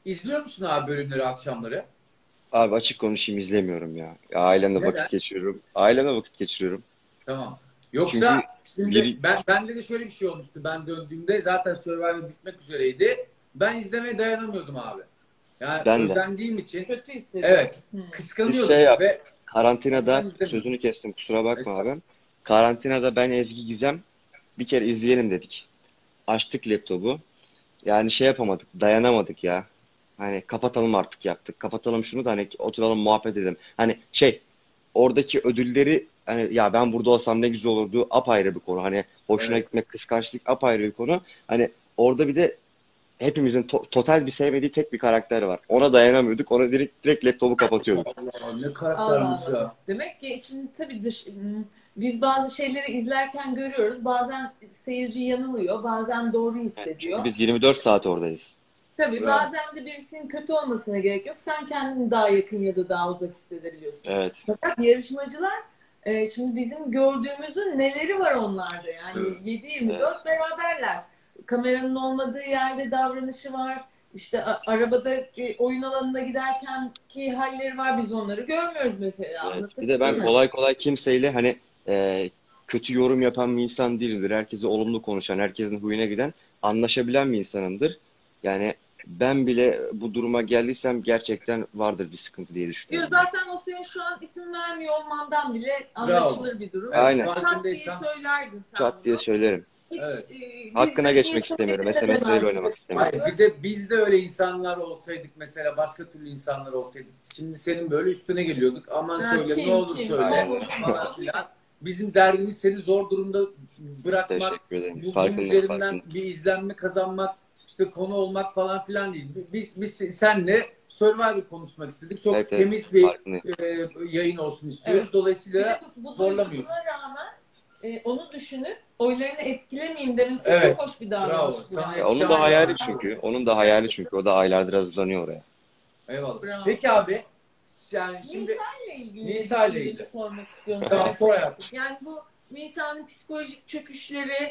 Speaker 2: İzliyor musun abi bölümleri akşamları?
Speaker 3: Abi açık konuşayım, izlemiyorum ya. Ya ailemle
Speaker 2: Neden?
Speaker 3: vakit geçiriyorum. Ailemle vakit geçiriyorum.
Speaker 2: Tamam. Yoksa
Speaker 3: Çünkü
Speaker 2: şimdi
Speaker 3: bir
Speaker 2: ben bende de şöyle bir şey olmuştu. Ben döndüğümde zaten Survivor bitmek üzereydi. Ben izlemeye dayanamıyordum abi. Yani
Speaker 3: ben de.
Speaker 2: özendiğim için
Speaker 1: Kötü hissediyorum.
Speaker 2: evet
Speaker 1: Hmm.
Speaker 3: Biz şey
Speaker 2: kıskanıyordum
Speaker 3: yap.
Speaker 2: ve o
Speaker 3: Karantinada
Speaker 2: yüzden izlemiyordum.
Speaker 3: sözünü kestim, kusura bakma
Speaker 2: Estağfurullah.
Speaker 3: abi. Karantinada ben, Ezgi, Gizem bir kere izleyelim dedik. Açtık laptopu. Yani şey yapamadık, dayanamadık ya. Hani kapatalım artık yaptık. Kapatalım şunu da hani oturalım muhabbet edelim. Hani şey, oradaki ödülleri, hani ya ben burada olsam ne güzel olurdu, apayrı bir konu. Hani hoşuna
Speaker 2: Evet.
Speaker 3: gitmek, kıskançlık apayrı bir konu. Hani orada bir de hepimizin to- total bir sevmediği tek bir karakter var. Ona dayanamıyorduk. Ona direkt, direkt laptopu kapatıyorduk.
Speaker 2: Allah ne
Speaker 1: Allah
Speaker 2: karaktermiş
Speaker 1: Allah.
Speaker 2: ya.
Speaker 1: Demek ki şimdi tabii dış, hmm, biz bazı şeyleri izlerken görüyoruz. Bazen seyirci yanılıyor, bazen doğru
Speaker 3: Evet,
Speaker 1: hissediyor.
Speaker 3: çünkü biz yirmi dört saat oradayız.
Speaker 1: Tabii
Speaker 2: Bravo.
Speaker 1: bazen de birisinin kötü olmasına gerek yok. Sen kendini daha yakın ya da daha uzak hissedebiliyorsun.
Speaker 3: Evet.
Speaker 1: Fakat yarışmacılar e, şimdi bizim gördüğümüzün neleri var onlarda yani
Speaker 2: Evet.
Speaker 1: yedi
Speaker 3: Evet.
Speaker 1: yirmi dört beraberler. Kameranın olmadığı yerde davranışı var. İşte a- arabada e, oyun alanına giderken ki halleri var. Biz onları görmüyoruz mesela.
Speaker 3: Evet. Bir de ben
Speaker 1: Anlatabildim mi?
Speaker 2: Evet.
Speaker 3: kolay kolay kimseyle hani e, kötü yorum yapan bir insan değilimdir. Herkese olumlu konuşan, herkesin huyuna giden, anlaşabilen bir insanımdır. Yani ben bile bu duruma geldiysem gerçekten vardır bir sıkıntı diye
Speaker 1: Diyor
Speaker 3: düşünüyorum yani.
Speaker 1: zaten o senin şu an isim vermiyor olmandan bile
Speaker 2: Bravo.
Speaker 1: anlaşılır bir durum.
Speaker 2: Evet,
Speaker 3: Aynen.
Speaker 1: Yoksa çat diye
Speaker 2: farkındaysan
Speaker 1: söylerdin sen
Speaker 3: Çat diye
Speaker 1: bunu.
Speaker 3: söylerim.
Speaker 1: Hiç
Speaker 2: evet.
Speaker 1: e, biz
Speaker 3: Hakkına
Speaker 1: de niye
Speaker 3: geçmek istemiyorum.
Speaker 1: söyledin de
Speaker 3: S M S'leriyle
Speaker 1: demezdik
Speaker 3: oynamak istemiyorum.
Speaker 2: Hayır,
Speaker 1: açıkçası.
Speaker 2: bir de biz de öyle insanlar olsaydık mesela başka türlü insanlar olsaydık. Şimdi senin böyle üstüne geliyorduk. Aman
Speaker 1: Ha,
Speaker 2: söyle ne
Speaker 1: kim
Speaker 2: olur
Speaker 1: kim
Speaker 2: söyle
Speaker 3: Aynen.
Speaker 1: bozuldu
Speaker 2: falan
Speaker 1: bozuldu.
Speaker 2: filan. Bizim derdimiz seni zor durumda bırakmak,
Speaker 3: Teşekkür ederim.
Speaker 2: bu, bunun
Speaker 3: Farkındayım,
Speaker 2: üzerinden
Speaker 3: farkındayım.
Speaker 2: bir izlenme kazanmak, işte konu olmak falan filan değil. Biz biz senle Survivor konuşmak istedik.
Speaker 3: Evet,
Speaker 2: Çok
Speaker 3: evet.
Speaker 2: temiz bir
Speaker 3: Farkındayım.
Speaker 2: e, yayın olsun istiyoruz.
Speaker 1: Evet. Bir de
Speaker 2: Dolayısıyla
Speaker 1: bu, bu
Speaker 2: zorlamıyoruz.
Speaker 1: duygusuna rağmen e, onu düşünüp oylarını etkilemeyeyim demesi çok
Speaker 2: Evet.
Speaker 1: hoş bir
Speaker 2: Bravo.
Speaker 1: davranış
Speaker 2: Sana
Speaker 1: Burak.
Speaker 3: Ya onun da
Speaker 2: yakışan bu
Speaker 1: Gayet
Speaker 3: hayali
Speaker 2: abi.
Speaker 1: bravo.
Speaker 3: çünkü. Onun da hayali çünkü. O da aylardır hazırlanıyor oraya.
Speaker 2: Eyvallah.
Speaker 1: Bravo.
Speaker 2: Peki abi yani şimdi
Speaker 1: Nisa ile ilgili ne
Speaker 2: Nisa ile
Speaker 1: düşündüğünü
Speaker 2: ilgili.
Speaker 1: sormak istiyorum ben
Speaker 2: Tamam sor
Speaker 1: sana.
Speaker 2: hayatım.
Speaker 1: Yani bu Nisa'nın psikolojik çöküşleri,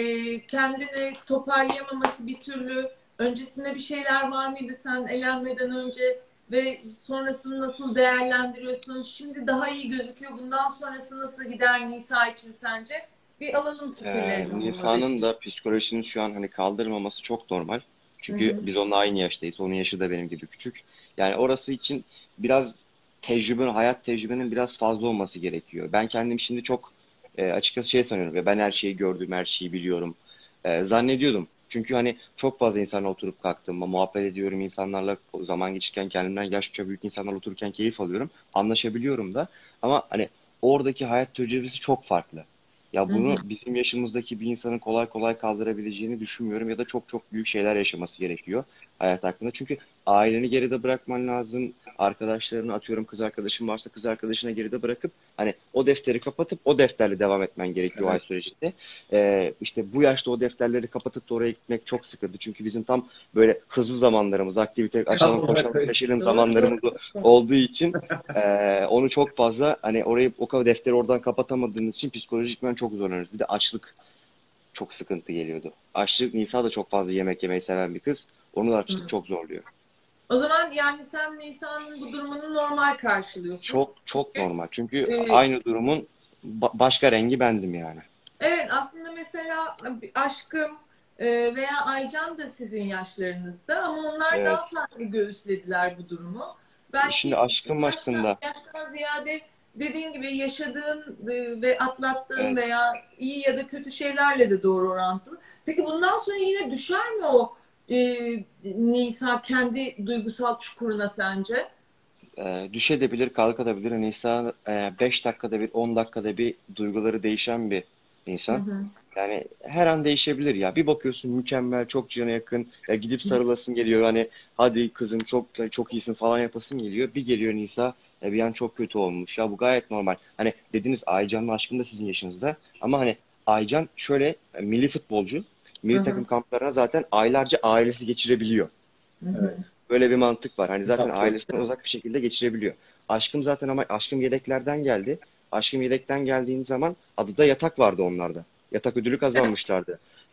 Speaker 1: e, kendini toparlayamaması bir türlü, öncesinde bir şeyler var mıydı sen elenmeden önce ve sonrasını nasıl değerlendiriyorsun? Şimdi daha iyi gözüküyor. Bundan sonrası nasıl gider Nisa için sence? Bir alalım
Speaker 3: Ee,
Speaker 1: fikirlerini onunla
Speaker 3: Nisa'nın
Speaker 1: birlikte.
Speaker 3: da psikolojisinin şu an hani kaldırmaması çok normal.
Speaker 1: Hı
Speaker 3: Çünkü
Speaker 1: hı.
Speaker 3: biz onunla aynı yaştayız. Onun yaşı da benim gibi küçük. Yani orası için biraz tecrübenin, hayat tecrübenin biraz fazla olması gerekiyor. Ben kendim şimdi çok e, açıkçası şey sanıyorum ve ben her şeyi gördüm, her şeyi biliyorum. E, zannediyordum. Çünkü hani çok fazla insanla oturup kalktım, muhabbet ediyorum insanlarla, zaman geçirken kendimden yaşça büyük insanlarla otururken keyif alıyorum. Anlaşabiliyorum da. Ama hani oradaki hayat tecrübesi çok farklı. Ya
Speaker 1: Hı hı.
Speaker 3: bunu bizim yaşımızdaki bir insanın kolay kolay kaldırabileceğini düşünmüyorum ya da çok çok büyük şeyler yaşaması gerekiyor hayat hakkında. Çünkü aileni geride bırakman lazım. Arkadaşlarını, atıyorum kız arkadaşın varsa kız arkadaşına geride bırakıp hani o defteri kapatıp o defterle devam etmen gerekiyor o ay
Speaker 2: Evet.
Speaker 3: sürecinde. Ee, işte bu yaşta o defterleri kapatıp da oraya gitmek çok sıkıntı. Çünkü bizim tam böyle hızlı zamanlarımız, aktivite açalım,
Speaker 2: Tam olarak
Speaker 3: koşalım,
Speaker 2: öyle.
Speaker 3: peşelim
Speaker 1: Doğru
Speaker 3: zamanlarımız
Speaker 1: doğru.
Speaker 3: olduğu için ee, onu çok fazla hani orayı, o kadar defteri oradan kapatamadığımız için psikolojikmen çok zorlanıyoruz. Bir de açlık çok sıkıntı geliyordu. Açlık, Nisa da çok fazla yemek yemeyi seven bir kız. Onu da açlık
Speaker 1: Hı.
Speaker 3: çok zorluyor.
Speaker 1: O zaman yani sen Nisa'nın bu durumunu normal karşılıyorsun.
Speaker 3: Çok çok
Speaker 1: Çünkü
Speaker 3: normal. Çünkü
Speaker 1: e,
Speaker 3: aynı durumun ba- başka rengi bendim yani.
Speaker 1: evet aslında mesela Aşkım e, veya Aycan da sizin yaşlarınızda ama onlar daha
Speaker 3: Evet.
Speaker 1: farklı göğüslediler bu durumu.
Speaker 3: Şimdi
Speaker 1: Belki
Speaker 3: aşkın
Speaker 1: yaştan,
Speaker 3: başında.
Speaker 1: yaştan ziyade dediğin gibi yaşadığın e, ve atlattığın
Speaker 3: Evet.
Speaker 1: veya iyi ya da kötü şeylerle de doğru orantılı. Peki bundan sonra yine düşer mi o e, Nisa kendi duygusal çukuruna sence?
Speaker 3: E, düşebilir, kalkabilir. Nisa e, beş dakikada bir, on dakikada bir duyguları değişen bir
Speaker 1: Hı
Speaker 3: insan.
Speaker 1: hı.
Speaker 3: Yani her an değişebilir ya. Bir bakıyorsun mükemmel, çok cana yakın. Ya gidip sarılasın geliyor. Hani hadi kızım çok çok iyisin falan yapasın geliyor. Bir geliyor Nisa, e, bir an çok kötü olmuş. Ya bu gayet normal. Hani dediniz Aycan'la Aşkın da sizin yaşınızda. Ama hani Aycan şöyle e, milli futbolcu.
Speaker 1: Hı
Speaker 3: Milli takım
Speaker 1: hı.
Speaker 3: kamplarına zaten aylarca ailesi geçirebiliyor.
Speaker 1: Hı hı.
Speaker 2: Evet.
Speaker 3: Böyle bir mantık var. Hani zaten
Speaker 2: Hesap soru.
Speaker 3: ailesinden uzak bir şekilde geçirebiliyor. Aşkım zaten, ama aşkım yedeklerden geldi. Aşkım yedekten geldiğin zaman adada yatak vardı onlarda. Yatak ödülü
Speaker 1: Evet.
Speaker 3: kazanmışlardı.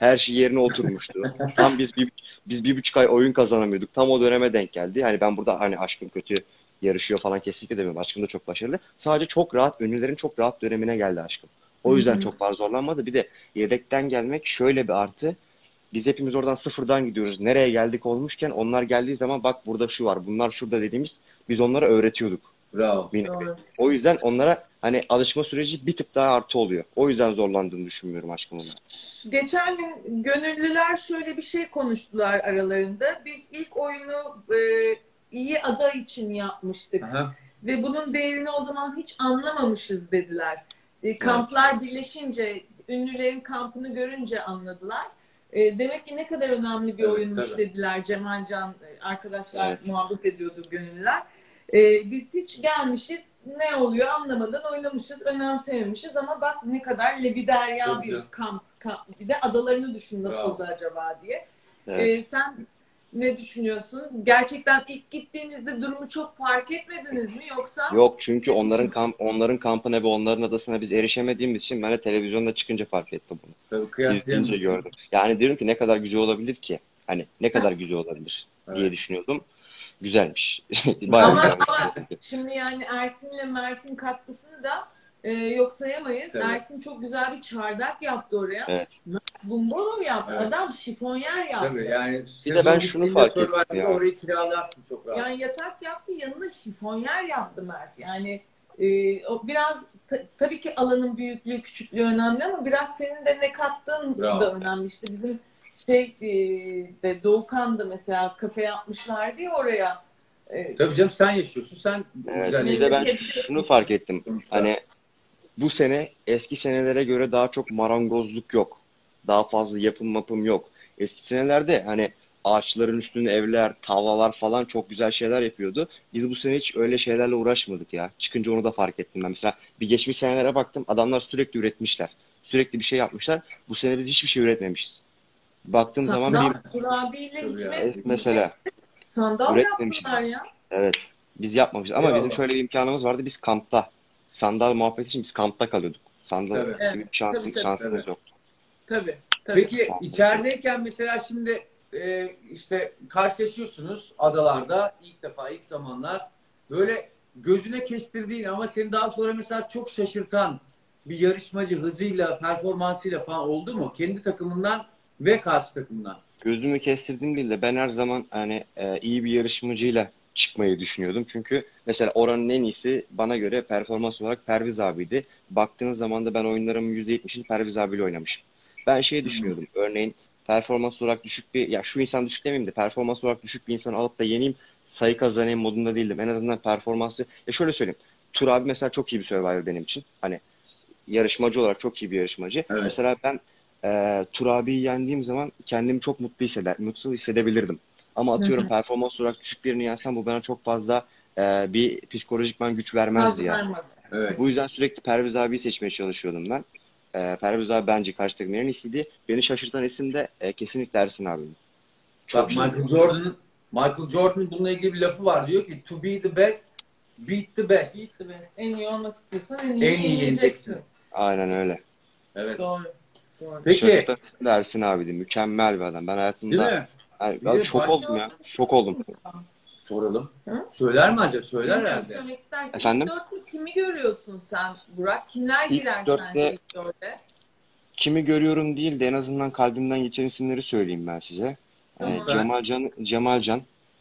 Speaker 3: Her şey yerine oturmuştu. Tam biz bir, biz bir buçuk ay oyun kazanamıyorduk. Tam o döneme denk geldi. Hani ben burada hani Aşkım kötü yarışıyor falan kesinlikle demiyorum. Aşkım da çok başarılı. Sadece çok rahat, ünlülerin çok rahat dönemine geldi Aşkım. O yüzden çok fazla zorlanmadı. Bir de yedekten gelmek şöyle bir artı. Biz hepimiz oradan sıfırdan gidiyoruz. Nereye geldik olmuşken onlar geldiği zaman bak burada şu var, bunlar şurada dediğimiz biz onlara öğretiyorduk.
Speaker 2: Bravo.
Speaker 3: Bir nevi.
Speaker 1: Doğru.
Speaker 3: O yüzden onlara hani alışma süreci bir tık daha artı oluyor. O yüzden zorlandığını düşünmüyorum Aşkım onlar.
Speaker 1: Geçen gün gönüllüler şöyle bir şey konuştular aralarında. Biz ilk oyunu e, iyi ada için yapmıştık.
Speaker 2: Aha.
Speaker 1: Ve bunun değerini o zaman hiç anlamamışız dediler. E, kamplar birleşince, ünlülerin kampını görünce anladılar. E, demek ki ne kadar önemli bir
Speaker 2: Evet,
Speaker 1: oyunmuş
Speaker 2: tabii.
Speaker 1: dediler. Cemalcan e, arkadaşlar
Speaker 3: Evet.
Speaker 1: muhabbet ediyordu gönüllüler. E, biz hiç gelmişiz, ne oluyor anlamadan oynamışız, önemsememişiz ama bak ne kadar lebiderya
Speaker 2: Çok
Speaker 1: bir
Speaker 2: güzel.
Speaker 1: kamp, kamp. Bir de adalarını düşün nasıldı
Speaker 2: Bravo.
Speaker 1: acaba diye.
Speaker 3: Evet.
Speaker 1: E, sen ne düşünüyorsun? Gerçekten ilk gittiğinizde durumu çok fark etmediniz mi yoksa?
Speaker 3: Yok çünkü onların kamp onların kampına ve onların adasına biz erişemediğimiz için ben de televizyonda çıkınca fark ettim bunu.
Speaker 2: Tabii
Speaker 3: İzleyince
Speaker 2: kıyaslayamıyorum.
Speaker 3: gördüm. Yani diyorum ki ne kadar güzel olabilir ki? Hani ne kadar güzel olabilir diye
Speaker 2: Evet.
Speaker 3: düşünüyordum. Güzelmiş. Bayağı
Speaker 1: Ama,
Speaker 3: güzelmiş.
Speaker 1: ama şimdi yani Ersin'le Mert'in katkısını da e, yok sayamayız.
Speaker 2: Tabii.
Speaker 1: Ersin çok güzel bir çardak yaptı oraya.
Speaker 3: Evet.
Speaker 1: Bungalov yaptı.
Speaker 2: Evet.
Speaker 1: Adam şifonyer yaptı.
Speaker 2: Tabii yani
Speaker 3: Bir de ben
Speaker 2: sezon
Speaker 3: şunu
Speaker 2: bittiğinde
Speaker 3: fark ettim
Speaker 2: Survivor'da
Speaker 3: ya.
Speaker 2: orayı kiralarsın çok rahat.
Speaker 1: Yani yatak yaptı, yanına şifonyer yaptı Mert. Yani e, o biraz ta- tabii ki alanın büyüklüğü, küçüklüğü önemli ama biraz senin de ne kattığın
Speaker 2: Bravo.
Speaker 1: da önemli. İşte bizim şey e, de Doğukan da mesela kafe yapmışlardı ya oraya. E,
Speaker 2: Tabii canım sen yaşıyorsun. Sen
Speaker 3: Evet.
Speaker 2: güzel
Speaker 3: Bir de ben
Speaker 1: Nefes
Speaker 3: şunu fark ettim.
Speaker 2: sonuçta.
Speaker 3: Hani bu sene eski senelere göre daha çok marangozluk yok. Daha fazla yapım mapım yok. Eski senelerde hani ağaçların üstünde evler, tavlalar falan çok güzel şeyler yapıyordu. Biz bu sene hiç öyle şeylerle uğraşmadık ya. Çıkınca onu da fark ettim ben. Mesela bir geçmiş senelere baktım. Adamlar sürekli üretmişler. Sürekli bir şey yapmışlar. Bu sene biz hiçbir şey üretmemişiz. Baktığım zaman bir
Speaker 1: Sandal kurabiyle
Speaker 2: Tabii ya.
Speaker 1: hikmet
Speaker 3: mesela
Speaker 1: sandal
Speaker 3: üretmemişiz.
Speaker 1: yaptılar ya.
Speaker 3: Evet. Biz yapmamışız. Ama bizim
Speaker 2: Eyvallah.
Speaker 3: şöyle bir imkanımız vardı. Biz kampta. Sandal muhabbeti için biz kampta kalıyorduk. Sandal
Speaker 2: Tabii.
Speaker 3: gibi bir
Speaker 1: Evet,
Speaker 3: şansım,
Speaker 1: tabii, tabii,
Speaker 3: şansımız
Speaker 2: tabii.
Speaker 3: yoktu.
Speaker 1: Tabii. Tabii.
Speaker 2: Peki içerideyken mesela şimdi e, işte karşılaşıyorsunuz adalarda ilk defa ilk zamanlar böyle gözüne kestirdiğin ama seni daha sonra mesela çok şaşırtan bir yarışmacı hızıyla, performansıyla falan oldu mu? Kendi takımından ve karşı takımdan.
Speaker 3: Gözümü kestirdim değil de ben her zaman hani e, iyi bir yarışmacıyla çıkmayı düşünüyordum. Çünkü mesela oranın en iyisi bana göre performans olarak Perviz abiydi. Baktığınız zaman da ben oyunlarımın yüzde yetmişini Perviz abiyle oynamışım. Ben şey düşünüyordum. Örneğin performans olarak düşük bir, ya şu insan düşük demeyeyim de performans olarak düşük bir insanı alıp da yeneyim, sayı kazanayım modunda değildim. En azından performansı, ya şöyle söyleyeyim. Tur abi mesela çok iyi bir Survivor benim için. Hani yarışmacı olarak çok iyi bir yarışmacı.
Speaker 2: Evet.
Speaker 3: Mesela ben e, Tur abiyi yendiğim zaman kendimi çok mutlu hisseder, mutlu hissedebilirdim. Ama atıyorum performans olarak düşük birini yensem bu bana çok fazla e, bir psikolojikman güç vermezdi yani.
Speaker 1: Kazanmaz.
Speaker 2: Evet.
Speaker 3: Bu yüzden sürekli Perviz abiyi seçmeye çalışıyordum ben. E, Perviz abi bence karşı takımın en iyisiydi. Beni şaşırtan isim de e, kesinlikle Ersin abi. Çok
Speaker 2: Bak
Speaker 3: iyi.
Speaker 2: Michael Jordan Michael Jordan bununla ilgili bir lafı var. Diyor ki to be the best, beat the best.
Speaker 1: Yiğit de en iyi olmak istiyorsan en iyi
Speaker 2: En iyi yeneceksin.
Speaker 3: Aynen öyle.
Speaker 2: Evet.
Speaker 1: Doğru. Doğru.
Speaker 2: Peki.
Speaker 3: Şaşırtan isim de Ersin abiydi. Mükemmel bir adam. Ben
Speaker 2: Değil
Speaker 3: hayatımda
Speaker 2: mi?
Speaker 3: yani,
Speaker 2: Bir
Speaker 3: abi
Speaker 2: de
Speaker 3: şok
Speaker 2: başka-
Speaker 3: oldum ya. Şok oldum.
Speaker 2: Soralım.
Speaker 1: Hı?
Speaker 2: Söyler mi acaba? Söyler
Speaker 1: Bilmiyorum,
Speaker 2: herhalde.
Speaker 1: söylemek istersen.
Speaker 3: Efendim?
Speaker 1: İlk dörtte kimi görüyorsun sen Burak? Kimler
Speaker 3: İlk
Speaker 1: girer
Speaker 3: dörtte-
Speaker 1: sence ilk dörtte?
Speaker 3: Kimi görüyorum değil de en azından kalbimden geçen isimleri söyleyeyim ben size.
Speaker 1: Tamam.
Speaker 3: Ee, Cemalcan, Cemalcan,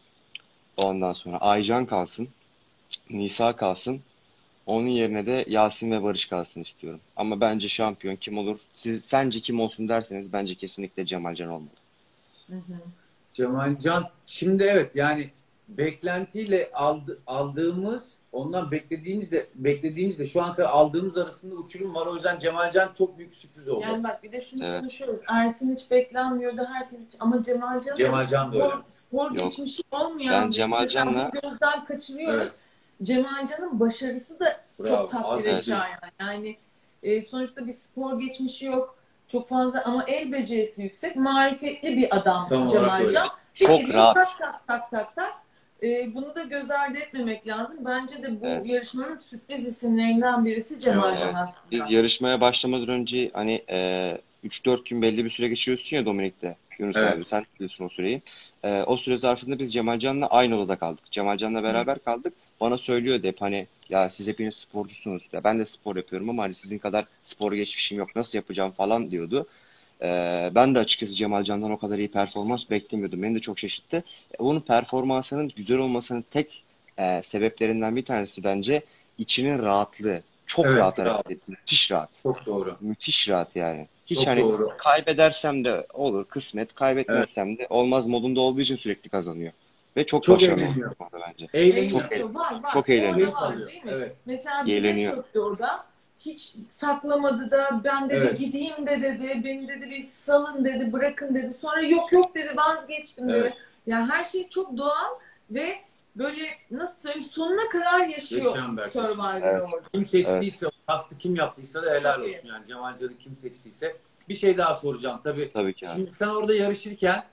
Speaker 3: ondan sonra Aycan kalsın, Nisa kalsın. Onun yerine de Yasin ve Barış kalsın istiyorum. Ama bence şampiyon kim olur? Siz sence kim olsun derseniz bence kesinlikle Cemalcan olmalı.
Speaker 1: Hı hı.
Speaker 2: Cemalcan. Şimdi evet yani beklentiyle aldı, aldığımız ondan beklediğimizle beklediğimizle şu an kadar aldığımız arasında uçurum var. O yüzden Cemalcan çok büyük sürpriz oldu.
Speaker 1: Yani bak bir de şunu
Speaker 3: Evet.
Speaker 1: konuşuyoruz. Ersin hiç beklenmiyordu herkes için. Ama Cemalcan'ın
Speaker 2: Cemalcan da
Speaker 1: spor,
Speaker 2: öyle.
Speaker 1: spor
Speaker 3: Yok.
Speaker 1: geçmişi olmayan
Speaker 3: Ben
Speaker 1: birisi.
Speaker 3: Cemalcan'la-
Speaker 1: Mesela bunu gözden kaçırıyoruz.
Speaker 2: Evet.
Speaker 1: Cemalcan'ın başarısı da
Speaker 2: Bravo.
Speaker 1: çok takdire
Speaker 3: Evet.
Speaker 1: şayan. Yani e, sonuçta bir spor geçmişi yok. Çok fazla ama el becerisi yüksek. Marifetli bir adam
Speaker 2: Tam olarak
Speaker 1: Cemalcan.
Speaker 3: Çok
Speaker 1: Bir geliyor,
Speaker 3: rahat.
Speaker 1: Tak tak tak tak tak. E, bunu da göz ardı etmemek lazım. Bence de bu
Speaker 3: Evet.
Speaker 1: yarışmanın sürpriz isimlerinden birisi Cemalcan
Speaker 3: Evet.
Speaker 1: aslında.
Speaker 3: Biz yarışmaya başlamadan önce hani e, üç dört gün belli bir süre geçiriyorsun ya Dominik'te. Yunus
Speaker 2: Evet.
Speaker 3: abi sen biliyorsun o süreyi. Ee, o süre zarfında biz Cemalcan'la aynı odada kaldık. Cemalcan'la beraber kaldık. Bana söylüyordu hep hani ya siz hepiniz sporcusunuz. Ya ben de spor yapıyorum ama hani sizin kadar spor geçmişim yok. Nasıl yapacağım falan diyordu. Ee, ben de açıkçası Cemalcan'dan o kadar iyi performans beklemiyordum. Beni de çok şaşırttı. E, Onun performansının güzel olmasının tek e, sebeplerinden bir tanesi bence içinin rahatlığı. Çok
Speaker 2: Evet,
Speaker 3: rahat
Speaker 2: bravo.
Speaker 3: hareket ediyor. Müthiş rahat.
Speaker 2: Çok doğru.
Speaker 3: Müthiş rahat yani. Hiç
Speaker 2: Çok
Speaker 3: hani
Speaker 2: doğru.
Speaker 3: kaybedersem de olur kısmet,
Speaker 2: Evet.
Speaker 3: kaybetmezsem de olmaz modunda olduğu için sürekli kazanıyor. Ve çok
Speaker 2: Çok
Speaker 3: başarılı oluyor
Speaker 2: eğleniyor.
Speaker 3: bu konuda bence.
Speaker 2: Eğleniyor.
Speaker 3: Çok eğ-
Speaker 1: Eğleniyor. Var var.
Speaker 3: çok eğleniyor.
Speaker 1: Orada
Speaker 2: Keyif
Speaker 1: var
Speaker 2: alıyor.
Speaker 1: değil mi?
Speaker 2: Evet.
Speaker 1: Mesela dile
Speaker 3: Eğleniyor.
Speaker 1: çöktü orada. Hiç saklamadı da ben dedi
Speaker 2: Evet.
Speaker 1: gideyim de dedi. Beni dedi bir salın dedi. Bırakın dedi. Sonra yok yok dedi vazgeçtim dedi.
Speaker 2: Evet.
Speaker 1: Yani her şey çok doğal ve böyle nasıl söyleyeyim sonuna kadar yaşıyor
Speaker 2: Yaşayan bir arkadaş.
Speaker 1: Survivor'ı
Speaker 3: Evet.
Speaker 1: orada.
Speaker 2: Kim
Speaker 3: Evet.
Speaker 2: seçtiyse, o kastı kim yaptıysa da helal
Speaker 1: Çok iyi.
Speaker 2: olsun yani. Cemal Can'ı kim seçtiyse. Bir şey daha soracağım tabii.
Speaker 3: Tabii ki abi.
Speaker 2: Şimdi sen orada yarışırken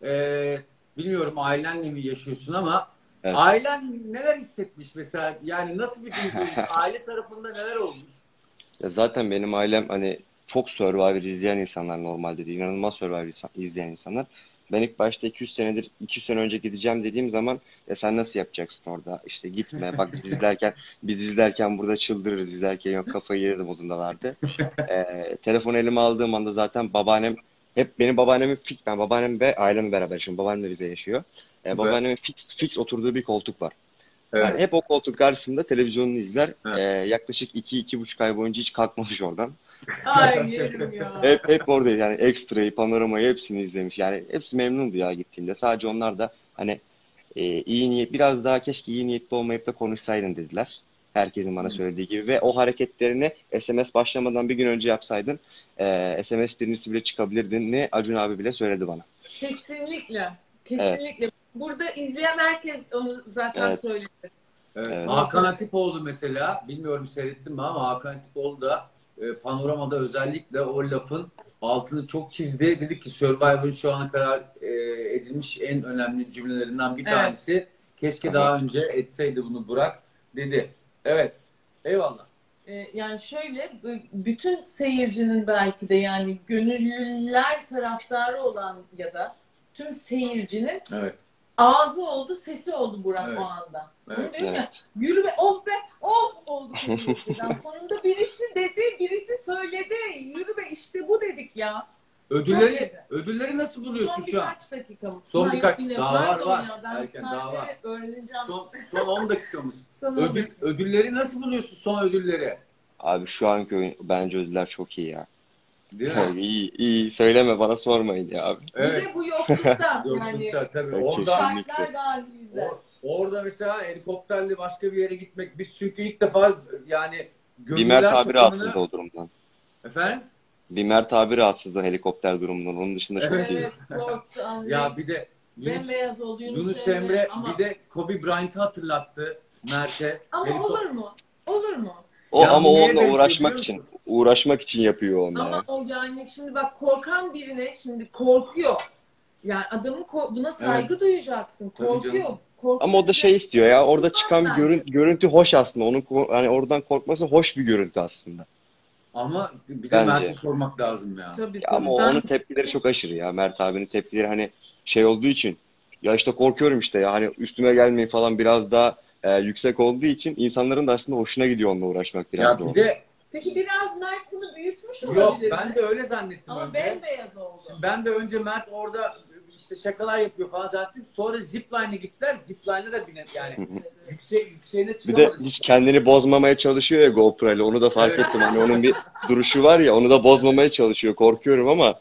Speaker 2: e, bilmiyorum ailenle mi yaşıyorsun ama
Speaker 3: Evet.
Speaker 2: ailen neler hissetmiş mesela? Yani nasıl bir duyguymuş? Aile tarafında neler olmuş?
Speaker 3: Ya zaten benim ailem hani çok Survivor izleyen insanlar normalde de inanılmaz Survivor insan- izleyen insanlar. Ben ilk başta iki yüz senedir iki yüz sene önce gideceğim dediğim zaman ya sen nasıl yapacaksın orada? İşte gitme. Bak biz izlerken biz izlerken burada çıldırırız izlerken yok kafayı yeriz modundalardı. Ee, telefonu elime aldığım anda zaten babaannem hep benim babaannemin fix ben babaannem ve ailemle beraber yaşıyorum. Babaannem de bize yaşıyor. Ee,
Speaker 2: Süper.
Speaker 3: babaannemin fix fix oturduğu bir koltuk var. Yani
Speaker 2: Evet.
Speaker 3: hep o koltuk karşısında televizyonunu izler. Ee,
Speaker 2: Evet.
Speaker 3: yaklaşık iki iki buçuk ay boyunca hiç kalkmamış oradan.
Speaker 1: Ay yerim ya.
Speaker 3: Hep hep oradayız yani ekstrayı, panoramayı hepsini izlemiş. Yani hepsi memnundu ya gittiğinde. Sadece onlar da hani e, iyi niyet biraz daha keşke iyi niyetli olmayıp da konuşsaydın dediler. Herkesin bana söylediği gibi ve o hareketlerini S M S başlamadan bir gün önce yapsaydın e, S M S birincisi bile çıkabilirdin ne Acun abi bile söyledi bana.
Speaker 1: Kesinlikle.
Speaker 3: Evet,
Speaker 1: Kesinlikle. Burada izleyen herkes onu zaten
Speaker 3: evet,
Speaker 1: söyledi.
Speaker 2: Evet.
Speaker 3: evet.
Speaker 2: Hakan Atipoğlu mesela, bilmiyorum seyrettin mi ama Hakan Atipoğlu da e, panoramada özellikle o lafın altını çok çizdi. Dedi ki Survivor'ın şu ana kadar e, edilmiş en önemli cümlelerinden bir
Speaker 1: Evet.
Speaker 2: tanesi. Keşke
Speaker 3: Aha.
Speaker 2: daha önce etseydi bunu Burak dedi. Evet. Eyvallah.
Speaker 1: Ee, yani şöyle b- bütün seyircinin belki de yani gönüllüler taraftarı olan ya da tüm seyircinin
Speaker 2: Evet.
Speaker 1: ağzı oldu, sesi oldu Burak
Speaker 2: Evet.
Speaker 1: o anda. Onu
Speaker 2: Evet.
Speaker 1: diyorum ya
Speaker 3: Evet.
Speaker 1: yürü be oh be oh oldu kırmızıdan. Sonunda birisi dedi, birisi söyledi. Yürü be işte bu dedik ya. Çok
Speaker 2: Ödülleri
Speaker 1: iyiydi.
Speaker 2: ödülleri nasıl buluyorsun
Speaker 1: Son
Speaker 2: şu an?
Speaker 1: birkaç dakikamız.
Speaker 2: Son
Speaker 1: Ha,
Speaker 2: birkaç.
Speaker 1: yok yine
Speaker 2: Daha var
Speaker 1: pardon
Speaker 2: var.
Speaker 1: ya ben
Speaker 2: Erken daha var.
Speaker 1: sahneleri öğreneceğim.
Speaker 2: Son son on dakikamız.
Speaker 1: Sana
Speaker 2: Ödül ödülleri nasıl buluyorsun son ödülleri?
Speaker 3: Abi şu anki oyun bence ödüller çok iyi ya.
Speaker 2: Değil mi?
Speaker 3: İyi iyi söyleme bana sormayın ya abi.
Speaker 1: Bir
Speaker 2: Evet.
Speaker 1: de bu yoklukta yani
Speaker 2: Yoklukta tabii.
Speaker 3: Evet,
Speaker 2: Orada
Speaker 3: kesinlikle.
Speaker 1: şartlar dahilinde.
Speaker 2: o- orada mesela helikopterle başka bir yere gitmek. Biz çünkü ilk defa yani
Speaker 3: Bir Mert
Speaker 2: gönüller
Speaker 3: abi rahatsızdı
Speaker 2: takımını
Speaker 3: o durumdan.
Speaker 2: efendim?
Speaker 3: Bir Mert abi rahatsızdı helikopter durumundan. Onun dışında çok
Speaker 2: Evet.
Speaker 3: iyi.
Speaker 1: Evet korktu Andrei.
Speaker 2: Ya bir de Yunus,
Speaker 1: Bembeyaz oldu Yunus,
Speaker 2: Yunus Emre
Speaker 1: ama,
Speaker 2: bir de Kobe Bryant'ı hatırlattı Mert'e.
Speaker 1: ama
Speaker 2: Helikop-
Speaker 1: olur mu? Olur mu?
Speaker 3: O
Speaker 2: Ya
Speaker 3: ama
Speaker 2: bu neye
Speaker 3: onunla
Speaker 2: benziyor
Speaker 3: uğraşmak
Speaker 2: biliyor
Speaker 3: için.
Speaker 2: musun?
Speaker 3: Uğraşmak için yapıyor onunla
Speaker 1: Ama
Speaker 3: ya.
Speaker 1: o yani şimdi bak korkan birine şimdi korkuyor. Yani adamın ko- buna saygı duyacaksın.
Speaker 2: Tabii
Speaker 1: Korkuyor.
Speaker 2: canım.
Speaker 1: Korkuyor.
Speaker 3: Ama o da şey istiyor ya. Orada çıkan bir
Speaker 1: bence.
Speaker 3: görüntü, görüntü hoş aslında. Onun ko- hani oradan korkması hoş bir görüntü aslında.
Speaker 2: Ama bir de
Speaker 3: Bence.
Speaker 2: Mert'e sormak lazım ya.
Speaker 1: Tabii
Speaker 3: Ya
Speaker 1: tabii.
Speaker 3: ama
Speaker 1: Ben
Speaker 3: onun tepkileri çok aşırı ya. Mert abinin tepkileri hani şey olduğu için ya işte korkuyorum işte ya hani üstüme gelmeyin falan biraz daha e, yüksek olduğu için insanların da aslında hoşuna gidiyor onunla uğraşmak biraz
Speaker 2: Ya
Speaker 3: da
Speaker 2: bir
Speaker 3: o.
Speaker 2: de
Speaker 1: peki biraz Mert bunu büyütmüş
Speaker 2: yok
Speaker 1: olabilir
Speaker 2: ben
Speaker 1: mi?
Speaker 2: de öyle zannettim
Speaker 1: Ama
Speaker 2: önce.
Speaker 1: bembeyaz oldu.
Speaker 2: Şimdi ben de önce Mert orada işte şakalar yapıyor falan zannettim. Sonra zipline'e gittiler. Zipline'e de bine yani yüksek yükseğine
Speaker 3: Bir de
Speaker 2: çıkamadı.
Speaker 3: hiç kendini bozmamaya çalışıyor ya GoPro ile. Onu da fark
Speaker 2: Evet.
Speaker 3: ettim. Hani onun bir duruşu var ya onu da bozmamaya çalışıyor. Korkuyorum ama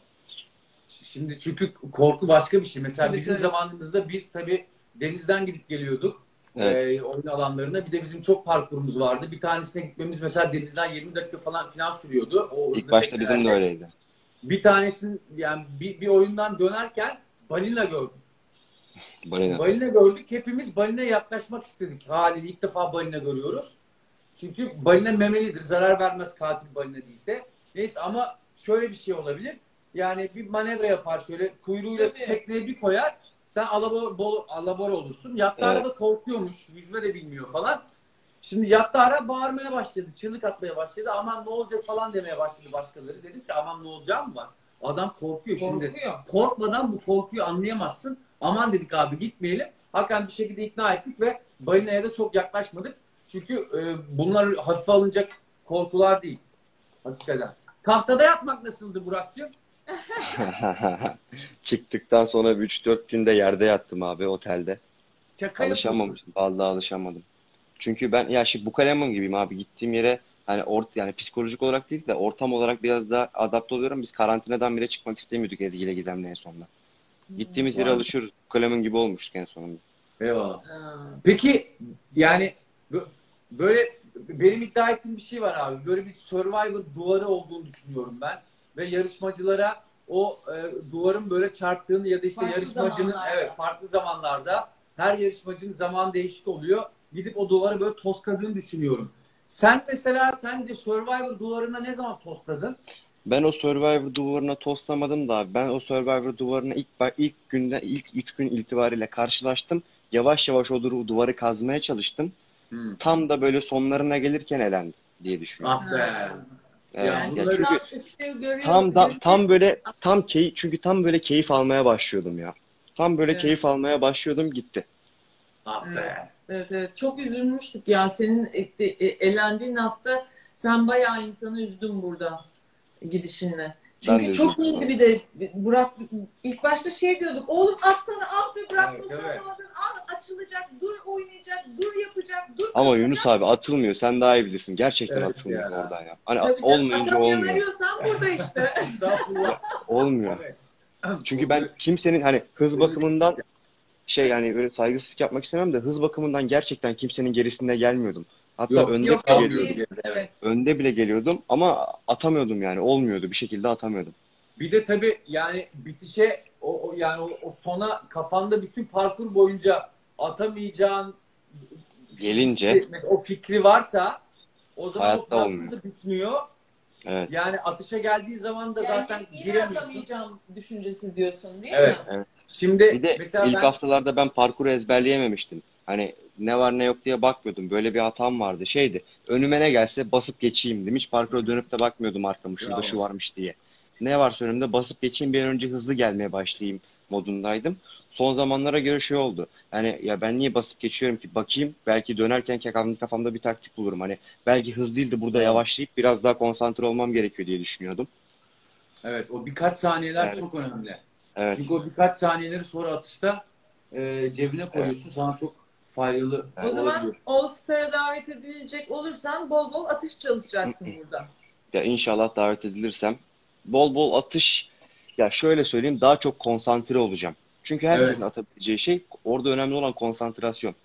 Speaker 2: Şimdi çünkü korku başka bir şey. Mesela
Speaker 1: Tabii,
Speaker 2: bizim
Speaker 1: tabii.
Speaker 2: zamanımızda biz tabii denizden gidip geliyorduk.
Speaker 3: evet.
Speaker 2: e, oyun alanlarına. Bir de bizim çok parkurumuz vardı. Bir tanesine gitmemiz mesela denizden yirmi dakika falan filan sürüyordu. O
Speaker 3: İlk
Speaker 2: hızlı
Speaker 3: başta bizim de
Speaker 2: teknelerde.
Speaker 3: öyleydi.
Speaker 2: Bir tanesinin yani bir, bir oyundan dönerken balina gördük.
Speaker 3: Balina.
Speaker 2: Balina gördük. Hepimiz balinaya yaklaşmak istedik. Haliyle ilk defa balina görüyoruz. Çünkü balina memelidir. Zarar vermez katil balina değilse. Neyse ama şöyle bir şey olabilir. Yani bir manevra yapar şöyle kuyruğuyla
Speaker 1: Tabii.
Speaker 2: tekneye bir koyar. Sen alabora, alabora olursun. Yattara
Speaker 3: Evet.
Speaker 2: da korkuyormuş. Yüzme de bilmiyor falan. Şimdi Yattara bağırmaya başladı. Çığlık atmaya başladı. Aman ne olacak falan demeye başladı başkaları. Dedim ki aman ne olacağı mı var? Adam korkuyor şimdi.
Speaker 1: Korkuyor.
Speaker 2: Korkmadan bu korkuyu anlayamazsın. Aman dedik abi gitmeyelim. Hakan bir şekilde ikna ettik ve balinaya da çok yaklaşmadık. Çünkü e, bunlar hafife alınacak korkular değil. Hakikaten. Tahtada yatmak nasıldı Burak'cığım?
Speaker 3: Çıktıktan sonra bir üç dört günde yerde yattım abi otelde.
Speaker 2: Şaka yapıyorsun.
Speaker 3: Alışamamıştım. Vallahi alışamadım. Çünkü ben ya şey Bukalemon gibiyim abi. Gittiğim yere hani ort yani psikolojik olarak değil de ortam olarak biraz daha adapte oluyorum. Biz karantinadan bile çıkmak istemiyorduk Ezgi ile Gizem'le en sonunda. Gittiğimiz yere
Speaker 2: Vay.
Speaker 3: alışıyoruz. Bukalemon gibi olmuştuk en sonunda.
Speaker 2: Eyvallah.
Speaker 1: Ha.
Speaker 2: Peki yani bö- böyle benim iddia ettiğim bir şey var abi. Böyle bir Survivor duvarı olduğunu düşünüyorum ben. Ve yarışmacılara o e, duvarın böyle çarptığını ya da işte
Speaker 1: Farklı
Speaker 2: yarışmacının
Speaker 1: zamanlarda.
Speaker 2: evet farklı zamanlarda her yarışmacının zaman değişik oluyor. Gidip o duvarı böyle tosladığını düşünüyorum. Sen mesela sence Survivor duvarına ne zaman tosladın?
Speaker 3: Ben o Survivor duvarına toslamadım da abi. Ben o Survivor duvarına ilk ilk günden ilk üç gün itibariyle karşılaştım. Yavaş yavaş o du- duvarı kazmaya çalıştım.
Speaker 2: Hmm.
Speaker 3: Tam da böyle sonlarına gelirken elendim diye düşünüyorum.
Speaker 2: Ah be.
Speaker 1: Ha.
Speaker 3: Evet,
Speaker 2: Yani
Speaker 3: ya
Speaker 2: bunları-
Speaker 3: çünkü
Speaker 1: işte görüyorum,
Speaker 3: tam da
Speaker 1: görüyorum.
Speaker 3: tam böyle tam keyif çünkü tam böyle keyif almaya başlıyordum ya. Tam böyle
Speaker 1: Evet.
Speaker 3: keyif almaya başlıyordum gitti.
Speaker 2: Ah
Speaker 1: Evet.
Speaker 2: be.
Speaker 1: Evet, evet. Çok üzülmüştük ya. Senin e- e- elendiğin hafta sen bayağı insanı üzdün burada gidişinle.
Speaker 3: Ben
Speaker 1: Çünkü
Speaker 3: de
Speaker 1: çok
Speaker 3: üzüldüm
Speaker 1: iyiydi
Speaker 3: abi.
Speaker 1: bir de Burak. İlk başta şey diyorduk. Oğlum atsana al be Burak,
Speaker 2: Evet,
Speaker 1: nasıl
Speaker 2: evet.
Speaker 1: atamadın? Al açılacak, dur oynayacak, dur yapacak, dur
Speaker 3: Ama
Speaker 1: kızacak.
Speaker 3: Yunus abi atılmıyor. Sen daha iyi bilirsin. Gerçekten
Speaker 2: Evet
Speaker 3: atılmıyor
Speaker 2: ya.
Speaker 3: oradan ya. Hani
Speaker 1: Tabii canım,
Speaker 3: olmayınca
Speaker 1: atamayan
Speaker 3: olmuyor.
Speaker 1: arıyorsan burada işte.
Speaker 2: Estağfurullah.
Speaker 3: Olmuyor.
Speaker 2: Evet.
Speaker 3: Çünkü ben kimsenin hani hız bakımından şey yani böyle saygısızlık yapmak istemem de hız bakımından gerçekten kimsenin gerisinde gelmiyordum. Hatta
Speaker 2: Yok,
Speaker 3: önde
Speaker 1: Yok
Speaker 3: bile
Speaker 1: yok
Speaker 3: geliyordum.
Speaker 1: değil. Evet.
Speaker 3: Önde bile geliyordum ama atamıyordum yani. Olmuyordu. Bir şekilde atamıyordum.
Speaker 2: Bir de tabii yani bitişe o, o yani o, o sona kafanda bütün parkur boyunca atamayacağın
Speaker 3: Gelince
Speaker 2: hissetmek, o fikri varsa o zaman o
Speaker 3: hayatta
Speaker 2: parkur
Speaker 3: olmuyor.
Speaker 2: da bitmiyor.
Speaker 3: Evet.
Speaker 2: Yani atışa geldiği zaman da
Speaker 1: Yani
Speaker 2: zaten
Speaker 1: yine
Speaker 2: giremiyorsun.
Speaker 1: atamayacağım düşüncesi diyorsun değil
Speaker 2: Evet.
Speaker 1: mi?
Speaker 3: Evet.
Speaker 2: Şimdi
Speaker 3: Bir de
Speaker 2: mesela
Speaker 3: ilk
Speaker 2: ben
Speaker 3: haftalarda ben parkuru ezberleyememiştim. Hani ne var ne yok diye bakmıyordum. Böyle bir hatam vardı. Şeydi. Önüme ne gelse basıp geçeyim dedim. Hiç parkura dönüp de bakmıyordum arkamı. Şurada
Speaker 2: Bravo.
Speaker 3: şu varmış diye. Ne varsa önümde basıp geçeyim bir an önce hızlı gelmeye başlayayım modundaydım. Son zamanlara göre şey oldu. Hani ya ben niye basıp geçiyorum ki? Bakayım belki dönerken kafamda, kafamda bir taktik bulurum. Hani belki hız değil de burada
Speaker 2: Bravo.
Speaker 3: yavaşlayıp biraz daha konsantre olmam gerekiyor diye düşünüyordum.
Speaker 2: evet o birkaç saniyeler
Speaker 3: Evet.
Speaker 2: çok önemli.
Speaker 3: Evet.
Speaker 2: Çünkü o birkaç saniyeleri sonra atışta e, cebine koyuyorsun. Sana çok faydalı
Speaker 1: O zaman
Speaker 2: olabiliyor.
Speaker 1: All Star'a davet edilecek olursan bol bol atış çalışacaksın burada.
Speaker 3: Ya inşallah davet edilirsem bol bol atış ya şöyle söyleyeyim daha çok konsantre olacağım. Çünkü herkesin
Speaker 2: Evet.
Speaker 3: atabileceği şey orada önemli olan konsantrasyon.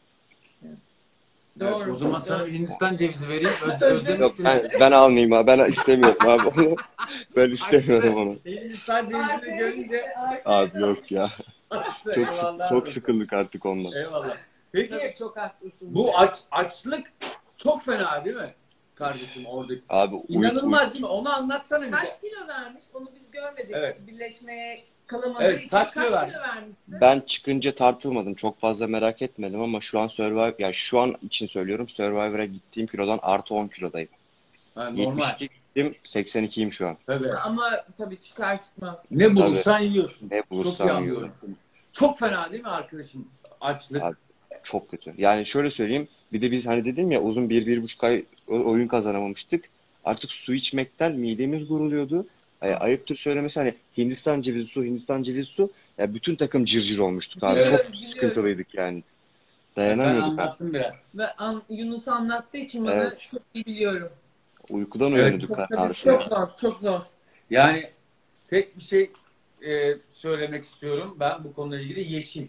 Speaker 2: Evet,
Speaker 1: Doğru.
Speaker 2: o zaman sana bir Hindistan cevizi vereyim. Öz,
Speaker 1: Özlemişsin.
Speaker 3: Yok
Speaker 2: özlemişsin.
Speaker 3: ben, ben almayayım abi ben istemiyorum abi onu. Ben istemiyorum onu.
Speaker 2: Hindistan cevizini
Speaker 1: Arkaya
Speaker 2: görünce
Speaker 1: gitti, arkaya
Speaker 3: Abi yok ya.
Speaker 2: açtı.
Speaker 3: Çok sık-
Speaker 2: Eyvallah.
Speaker 3: çok sıkıldık artık ondan.
Speaker 2: Eyvallah. Peki
Speaker 1: Tabii çok haklısın.
Speaker 2: bu aç, açlık çok fena değil mi? Kardeşim oradaki.
Speaker 3: Abi uy, uy,
Speaker 2: İnanılmaz değil mi? Onu anlatsana bize.
Speaker 1: Kaç kilo vermiş? Onu biz görmedik.
Speaker 2: Evet.
Speaker 1: Birleşmeye kalamadığı
Speaker 2: Evet,
Speaker 1: için
Speaker 2: kaç
Speaker 1: kaç,
Speaker 2: kilo
Speaker 1: kilo,
Speaker 2: vermiş?
Speaker 1: vermişsin?
Speaker 3: ben çıkınca tartılmadım. Çok fazla merak etmedim ama şu an Survivor ya şu an için söylüyorum Survivor'a gittiğim kilodan artı on kilodayım.
Speaker 2: Ha, normal.
Speaker 3: yetmiş iki gittim seksen ikiyim şu an.
Speaker 2: Tabii.
Speaker 1: Ama tabii çıkar çıkmaz.
Speaker 2: Ne bulursan yiyorsun.
Speaker 3: Ne
Speaker 2: Çok
Speaker 3: bulursam
Speaker 2: iyi anlıyorum
Speaker 3: yiyorum.
Speaker 2: seni. Çok fena değil mi arkadaşım? Açlık.
Speaker 3: Abi, çok kötü. Yani şöyle söyleyeyim. Bir de biz hani dedim ya uzun bir, bir buçuk ay o- oyun kazanamamıştık. Artık su içmekten midemiz guruluyordu. E, ayıptır söylemesi hani Hindistan cevizi su, Hindistan cevizi su. Ya bütün takım cırcır olmuştuk abi.
Speaker 1: Biliyorum,
Speaker 3: Çok
Speaker 1: biliyorum.
Speaker 3: sıkıntılıydık yani.
Speaker 2: Ben
Speaker 3: Dayanamıyorduk artık.
Speaker 2: anlattım biraz.
Speaker 1: Ve an, Yunus anlattığı için bana
Speaker 3: Evet.
Speaker 1: çok iyi biliyorum.
Speaker 3: Uykudan
Speaker 2: Evet,
Speaker 3: uyanıyorduk
Speaker 1: Çok,
Speaker 3: evet,
Speaker 1: tabii,
Speaker 3: karşıya.
Speaker 1: çok zor, çok zor.
Speaker 2: Yani tek bir şey e, söylemek istiyorum ben bu konuyla ilgili. Yeşil.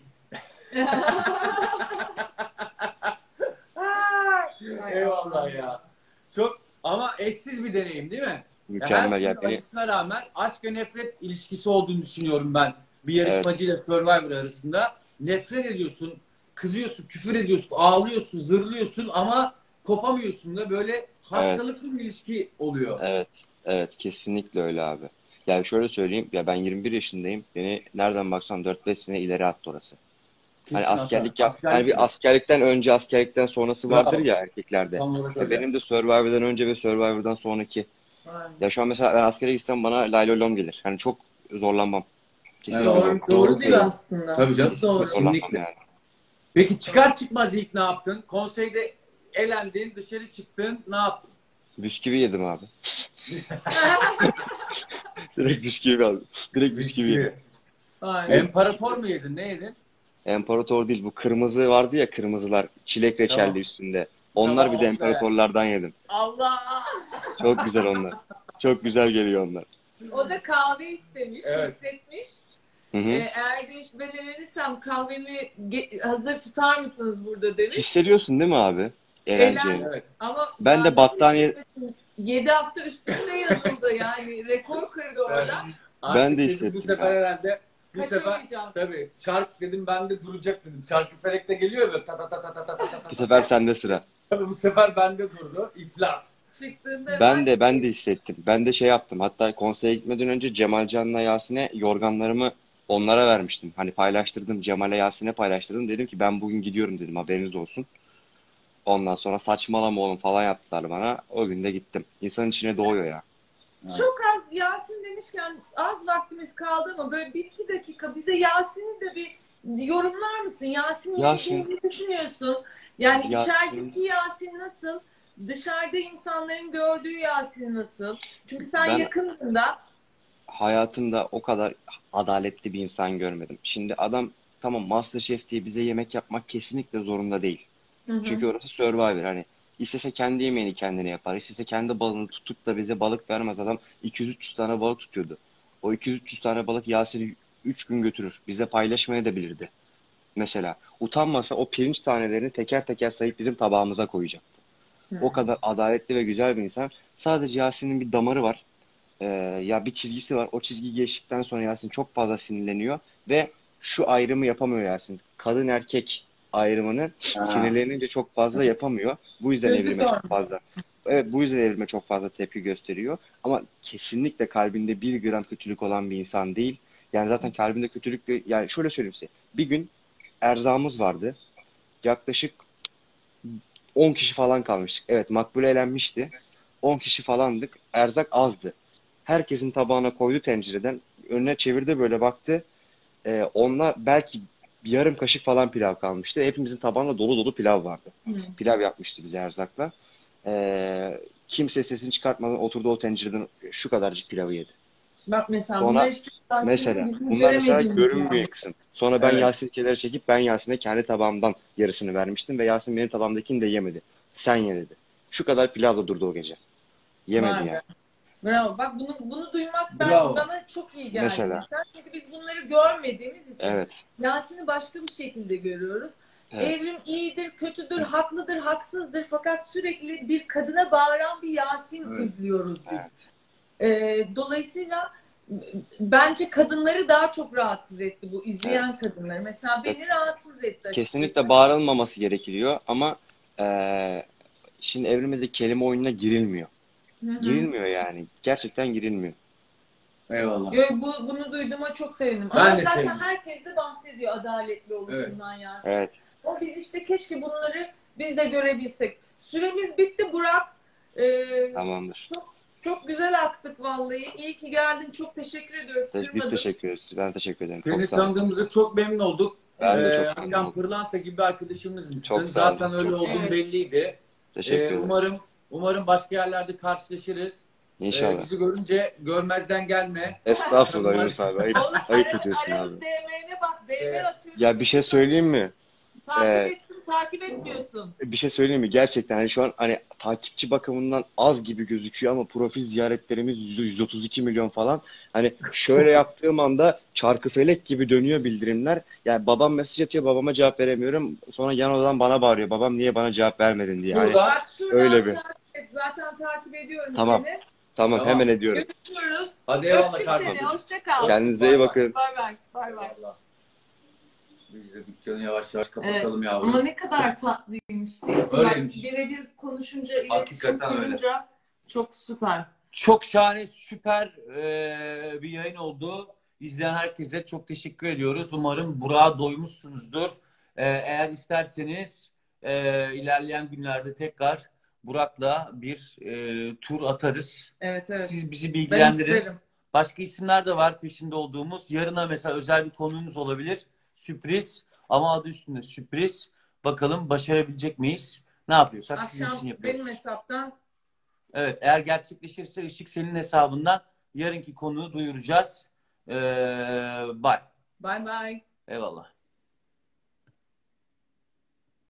Speaker 2: Eyvallah ya. Çok ama eşsiz bir deneyim değil mi?
Speaker 3: Mükemmel
Speaker 2: Her
Speaker 3: ya.
Speaker 2: türlü
Speaker 3: Beni,
Speaker 2: acısına rağmen aşk ve nefret ilişkisi olduğunu düşünüyorum ben. Bir yarışmacıyla Survivor arasında. Nefret ediyorsun, kızıyorsun, küfür ediyorsun, ağlıyorsun, zırlıyorsun ama kopamıyorsun da böyle hastalıklı bir ilişki oluyor.
Speaker 3: evet, evet kesinlikle öyle abi. Yani şöyle söyleyeyim. Ya ben yirmi bir yaşındayım. Beni nereden baksan dört beş sene ileri attı orası. Hani
Speaker 2: Kesin
Speaker 3: askerlik
Speaker 2: hata.
Speaker 3: yap, hani bir askerlikten önce askerlikten sonrası
Speaker 2: Bravo.
Speaker 3: vardır ya erkeklerde.
Speaker 2: Tam olarak
Speaker 3: Ya
Speaker 2: öyle.
Speaker 3: benim de Survivor'dan önce ve Survivor'dan sonraki.
Speaker 1: Aynen.
Speaker 3: Ya şu an mesela ben askere gitsem bana lay lay lom gelir. Hani çok zorlanmam. Kesinlikle
Speaker 2: Evet,
Speaker 1: Doğru,
Speaker 3: zorlanmam.
Speaker 1: doğru diyor aslında.
Speaker 2: Tabii canım.
Speaker 1: Çok doğru.
Speaker 3: Zorlanmam
Speaker 2: Kesinlikle.
Speaker 3: yani.
Speaker 2: Peki çıkar çıkmaz ilk ne yaptın? Konseyde elendin, dışarı çıktın, ne yaptın?
Speaker 3: Bisküvi yedim abi. Direkt bisküvi aldım. Direkt bisküvi yedim.
Speaker 1: Aynen.
Speaker 2: İmparator mu yedin? Ne yedin?
Speaker 3: İmparator değil, bu kırmızı vardı ya, kırmızılar. Çilek reçelli
Speaker 2: Tamam.
Speaker 3: üstünde. Onlar
Speaker 2: Tamam,
Speaker 3: bir de
Speaker 2: o güzel.
Speaker 3: imparatorlardan yedim.
Speaker 1: Allah!
Speaker 3: Çok güzel onlar. Çok güzel geliyor onlar.
Speaker 1: O da kahve istemiş,
Speaker 2: Evet.
Speaker 1: hissetmiş.
Speaker 3: Hı hı.
Speaker 1: Ee, eğer demiş ben elenirsem kahvemi ge- hazır tutar mısınız burada demiş.
Speaker 3: Hissediyorsun değil mi abi? Eğlenceyi.
Speaker 2: Evet.
Speaker 1: Ama
Speaker 3: Ben de
Speaker 1: daha nasıl
Speaker 3: battaniye-
Speaker 1: hissetmesin? yedi hafta üst üste yazıldı yani. Rekor kırdı orada.
Speaker 2: Artık
Speaker 3: Ben de
Speaker 2: dedim
Speaker 3: hissettim
Speaker 2: bu sefer
Speaker 3: ya.
Speaker 2: herhalde bu sefer
Speaker 1: Kaçamayacağım.
Speaker 2: tabii çark dedim ben de duracak dedim. Çarkı felekte geliyor böyle ta ta ta ta ta ta ta ta.
Speaker 3: Bu sefer sende sıra.
Speaker 2: Tabii bu sefer bende durdu. İflas.
Speaker 1: Çıktığında
Speaker 3: Ben de ben de hissettim. Ben de şey yaptım. Hatta konsere gitmeden önce Cemalcan'la Yasin'e yorganlarımı onlara vermiştim. Hani paylaştırdım. Cemal'e Yasin'e paylaştırdım. Dedim ki ben bugün gidiyorum dedim. Haberiniz olsun. Ondan sonra saçmalama oğlum falan yaptılar bana. O gün de gittim. İnsanın içine doğuyor ya.
Speaker 1: çok az Yasin demişken az vaktimiz kaldı ama böyle bir iki dakika bize Yasin'i de bir yorumlar mısın? Yasin'le
Speaker 3: Yasin.
Speaker 1: ilgili ne düşünüyorsun? Yani
Speaker 3: Yasin.
Speaker 1: içerideki Yasin nasıl? Dışarıda insanların gördüğü Yasin nasıl? Çünkü sen
Speaker 3: Ben-
Speaker 1: yakındın da.
Speaker 3: Hayatımda o kadar adaletli bir insan görmedim. Şimdi adam tamam MasterChef diye bize yemek yapmak kesinlikle zorunda değil.
Speaker 1: Hı hı.
Speaker 3: Çünkü orası Survivor. Hani istese kendi yemeğini kendine yapar. İstese kendi balığını tutup da bize balık vermez. Adam iki yüz üç yüz tane balık tutuyordu. O iki yüz üç yüz tane balık Yasin'i üç gün götürür. Bizle paylaşmaya da bilirdi. Mesela utanmasa o pirinç tanelerini teker teker sayıp bizim tabağımıza koyacaktı. O kadar adaletli ve güzel bir insan. Sadece Yasin'in bir damarı var. Ee, ya bir çizgisi var. O çizgiyi geçtikten sonra Yasin çok fazla sinirleniyor ve şu ayrımı yapamıyor Yasin. Kadın erkek ayrımını
Speaker 2: Ha.
Speaker 3: sinirlenince çok fazla yapamıyor. Bu yüzden
Speaker 1: Gözü
Speaker 3: evrime çok
Speaker 1: görmüyor.
Speaker 3: fazla. Evet, bu yüzden evrime çok fazla tepki gösteriyor. Ama kesinlikle kalbinde bir gram kötülük olan bir insan değil. Yani zaten kalbinde kötülük, yani şöyle söyleyeyim size. Bir gün erzağımız vardı. Yaklaşık on kişi falan kalmıştık. Evet, Makbule elenmişti. on kişi falandık. Erzak azdı. Herkesin tabağına koydu tencereden. Önüne çevirdi, böyle baktı. Ee, onunla belki bir yarım kaşık falan pilav kalmıştı. Hepimizin tabağında dolu dolu pilav vardı.
Speaker 1: Hı.
Speaker 3: Pilav yapmıştı bize erzakla. Ee, kimse sesini çıkartmadan oturdu o tencereden şu kadarcık pilavı yedi.
Speaker 1: Bak mesela
Speaker 3: Sonra
Speaker 1: bunlar işte Yasin'in
Speaker 3: Mesela
Speaker 1: bizim
Speaker 3: bunlar mesela
Speaker 1: göremediğimiz
Speaker 3: görünmüyor
Speaker 1: yani.
Speaker 3: kısım. Sonra ben
Speaker 2: Evet.
Speaker 3: Yasin'i kenara çekip ben Yasin'e kendi tabağımdan yarısını vermiştim ve Yasin benim tabağımdakini de yemedi. Sen ye dedi. Şu kadar pilavla durdu o gece. Yemedi
Speaker 1: Vay be.
Speaker 3: yani.
Speaker 1: Bravo. Bak bunu bunu duymak ben,
Speaker 2: Bravo.
Speaker 1: bana çok iyi geldi.
Speaker 3: Mesela.
Speaker 1: Mesela. Çünkü biz bunları görmediğimiz için
Speaker 3: Evet.
Speaker 1: Yasin'i başka bir şekilde görüyoruz.
Speaker 3: Evet.
Speaker 1: Evrim iyidir, kötüdür, haklıdır, haksızdır fakat sürekli bir kadına bağıran bir Yasin
Speaker 2: Evet.
Speaker 1: izliyoruz biz.
Speaker 3: Evet.
Speaker 1: Ee, dolayısıyla bence kadınları daha çok rahatsız etti bu izleyen kadınları. Mesela beni rahatsız etti açıkçası.
Speaker 3: Kesinlikle bağırılmaması gerekiyor ama eee, şimdi evrimde kelime oyununa girilmiyor.
Speaker 1: Hı hı.
Speaker 3: Girilmiyor yani. Gerçekten girilmiyor.
Speaker 2: Eyvallah.
Speaker 1: Yo, bu, bunu duyduğuma çok sevindim.
Speaker 2: Ben
Speaker 1: Ama
Speaker 2: de
Speaker 1: zaten
Speaker 2: sevindim.
Speaker 1: herkes de bahsediyor adaletli oluşundan Yasin.
Speaker 3: Evet.
Speaker 1: Ama biz işte keşke bunları biz de görebilsek. Süremiz bitti Burak. Ee,
Speaker 3: Tamamdır.
Speaker 1: Çok güzel aktık vallahi. İyi ki geldin. Çok teşekkür ediyoruz.
Speaker 3: Te- Biz
Speaker 1: Kırmadın.
Speaker 3: teşekkür ederiz. Ben teşekkür ederim.
Speaker 2: Seni
Speaker 3: Çok sağ olun.
Speaker 2: tanıdığımızda çok memnun olduk.
Speaker 3: Ben de
Speaker 2: Ee,
Speaker 3: çok memnun
Speaker 2: hakikaten
Speaker 3: oldum.
Speaker 2: pırlanta gibi bir arkadaşımızmışsın.
Speaker 3: Çok sağ olun.
Speaker 2: Zaten öyle
Speaker 3: Çok sağ
Speaker 2: olduğun
Speaker 1: olun.
Speaker 2: belliydi.
Speaker 3: Teşekkür
Speaker 2: Ee,
Speaker 3: ederim.
Speaker 2: umarım umarım başka yerlerde karşılaşırız. Ee,
Speaker 3: İnşallah.
Speaker 2: bizi görünce görmezden gelme.
Speaker 3: Estağfurullah Yunus abi. Ayıp,
Speaker 1: Oğlum
Speaker 3: ayıp
Speaker 1: Aras-
Speaker 3: ediyorsun abi.
Speaker 1: Aras'ın D M'ne bak. D M
Speaker 2: Evet.
Speaker 1: atıyor.
Speaker 3: Ya bir şey söyleyeyim mi?
Speaker 1: Takip
Speaker 3: Ee,
Speaker 1: etsin, takip etmiyorsun.
Speaker 3: Bir şey söyleyeyim mi? Gerçekten hani şu an hani takipçi bakımından az gibi gözüküyor ama profil ziyaretlerimiz yüz otuz iki milyon falan. Hani şöyle yaptığım anda çarkıfelek gibi dönüyor bildirimler. Yani babam mesaj atıyor, babama cevap veremiyorum. Sonra yan odadan bana bağırıyor. Babam niye bana cevap vermedin diye. Hani
Speaker 2: Burada
Speaker 1: Bak şuradan
Speaker 3: öyle bir.
Speaker 1: takip et. Zaten takip ediyorum
Speaker 3: Tamam.
Speaker 1: seni.
Speaker 3: Tamam,
Speaker 2: Tamam.
Speaker 3: hemen ediyorum.
Speaker 1: Görüşürüz.
Speaker 2: Hadi eyvallah
Speaker 1: Öptük
Speaker 2: kardeşim.
Speaker 1: seni. Hoşça kal.
Speaker 3: Kendinize iyi bakın.
Speaker 1: Bay bay. Bay bay.
Speaker 2: Allah. Biz de dükkanı yavaş yavaş kapatalım yavrum.
Speaker 1: Ama ne kadar tatlıymış değil mi?
Speaker 2: Öyleymiş.
Speaker 1: Bak, birebir konuşunca, iletişim
Speaker 2: Hakikaten öyle.
Speaker 1: kurunca çok süper.
Speaker 2: Çok şahane, süper e, bir yayın oldu. İzleyen herkese çok teşekkür ediyoruz. Umarım Burak'a doymuşsunuzdur. E, eğer isterseniz e, ilerleyen günlerde tekrar Burak'la bir e, tur atarız.
Speaker 1: Evet evet.
Speaker 2: Siz bizi
Speaker 1: Ben
Speaker 2: bilgilendirin.
Speaker 1: isterim.
Speaker 2: Başka isimler de var peşinde olduğumuz. Yarına mesela özel bir konuğumuz olabilir. Sürpriz ama adı üstünde sürpriz. Bakalım başarabilecek miyiz? Ne yapıyorsak sizin
Speaker 1: Akşam
Speaker 2: için yapıyoruz.
Speaker 1: benim hesaptan.
Speaker 2: Evet, eğer gerçekleşirse Işık senin hesabından yarınki konuğu duyuracağız. Ee, bye.
Speaker 1: Bye bye.
Speaker 2: Eyvallah.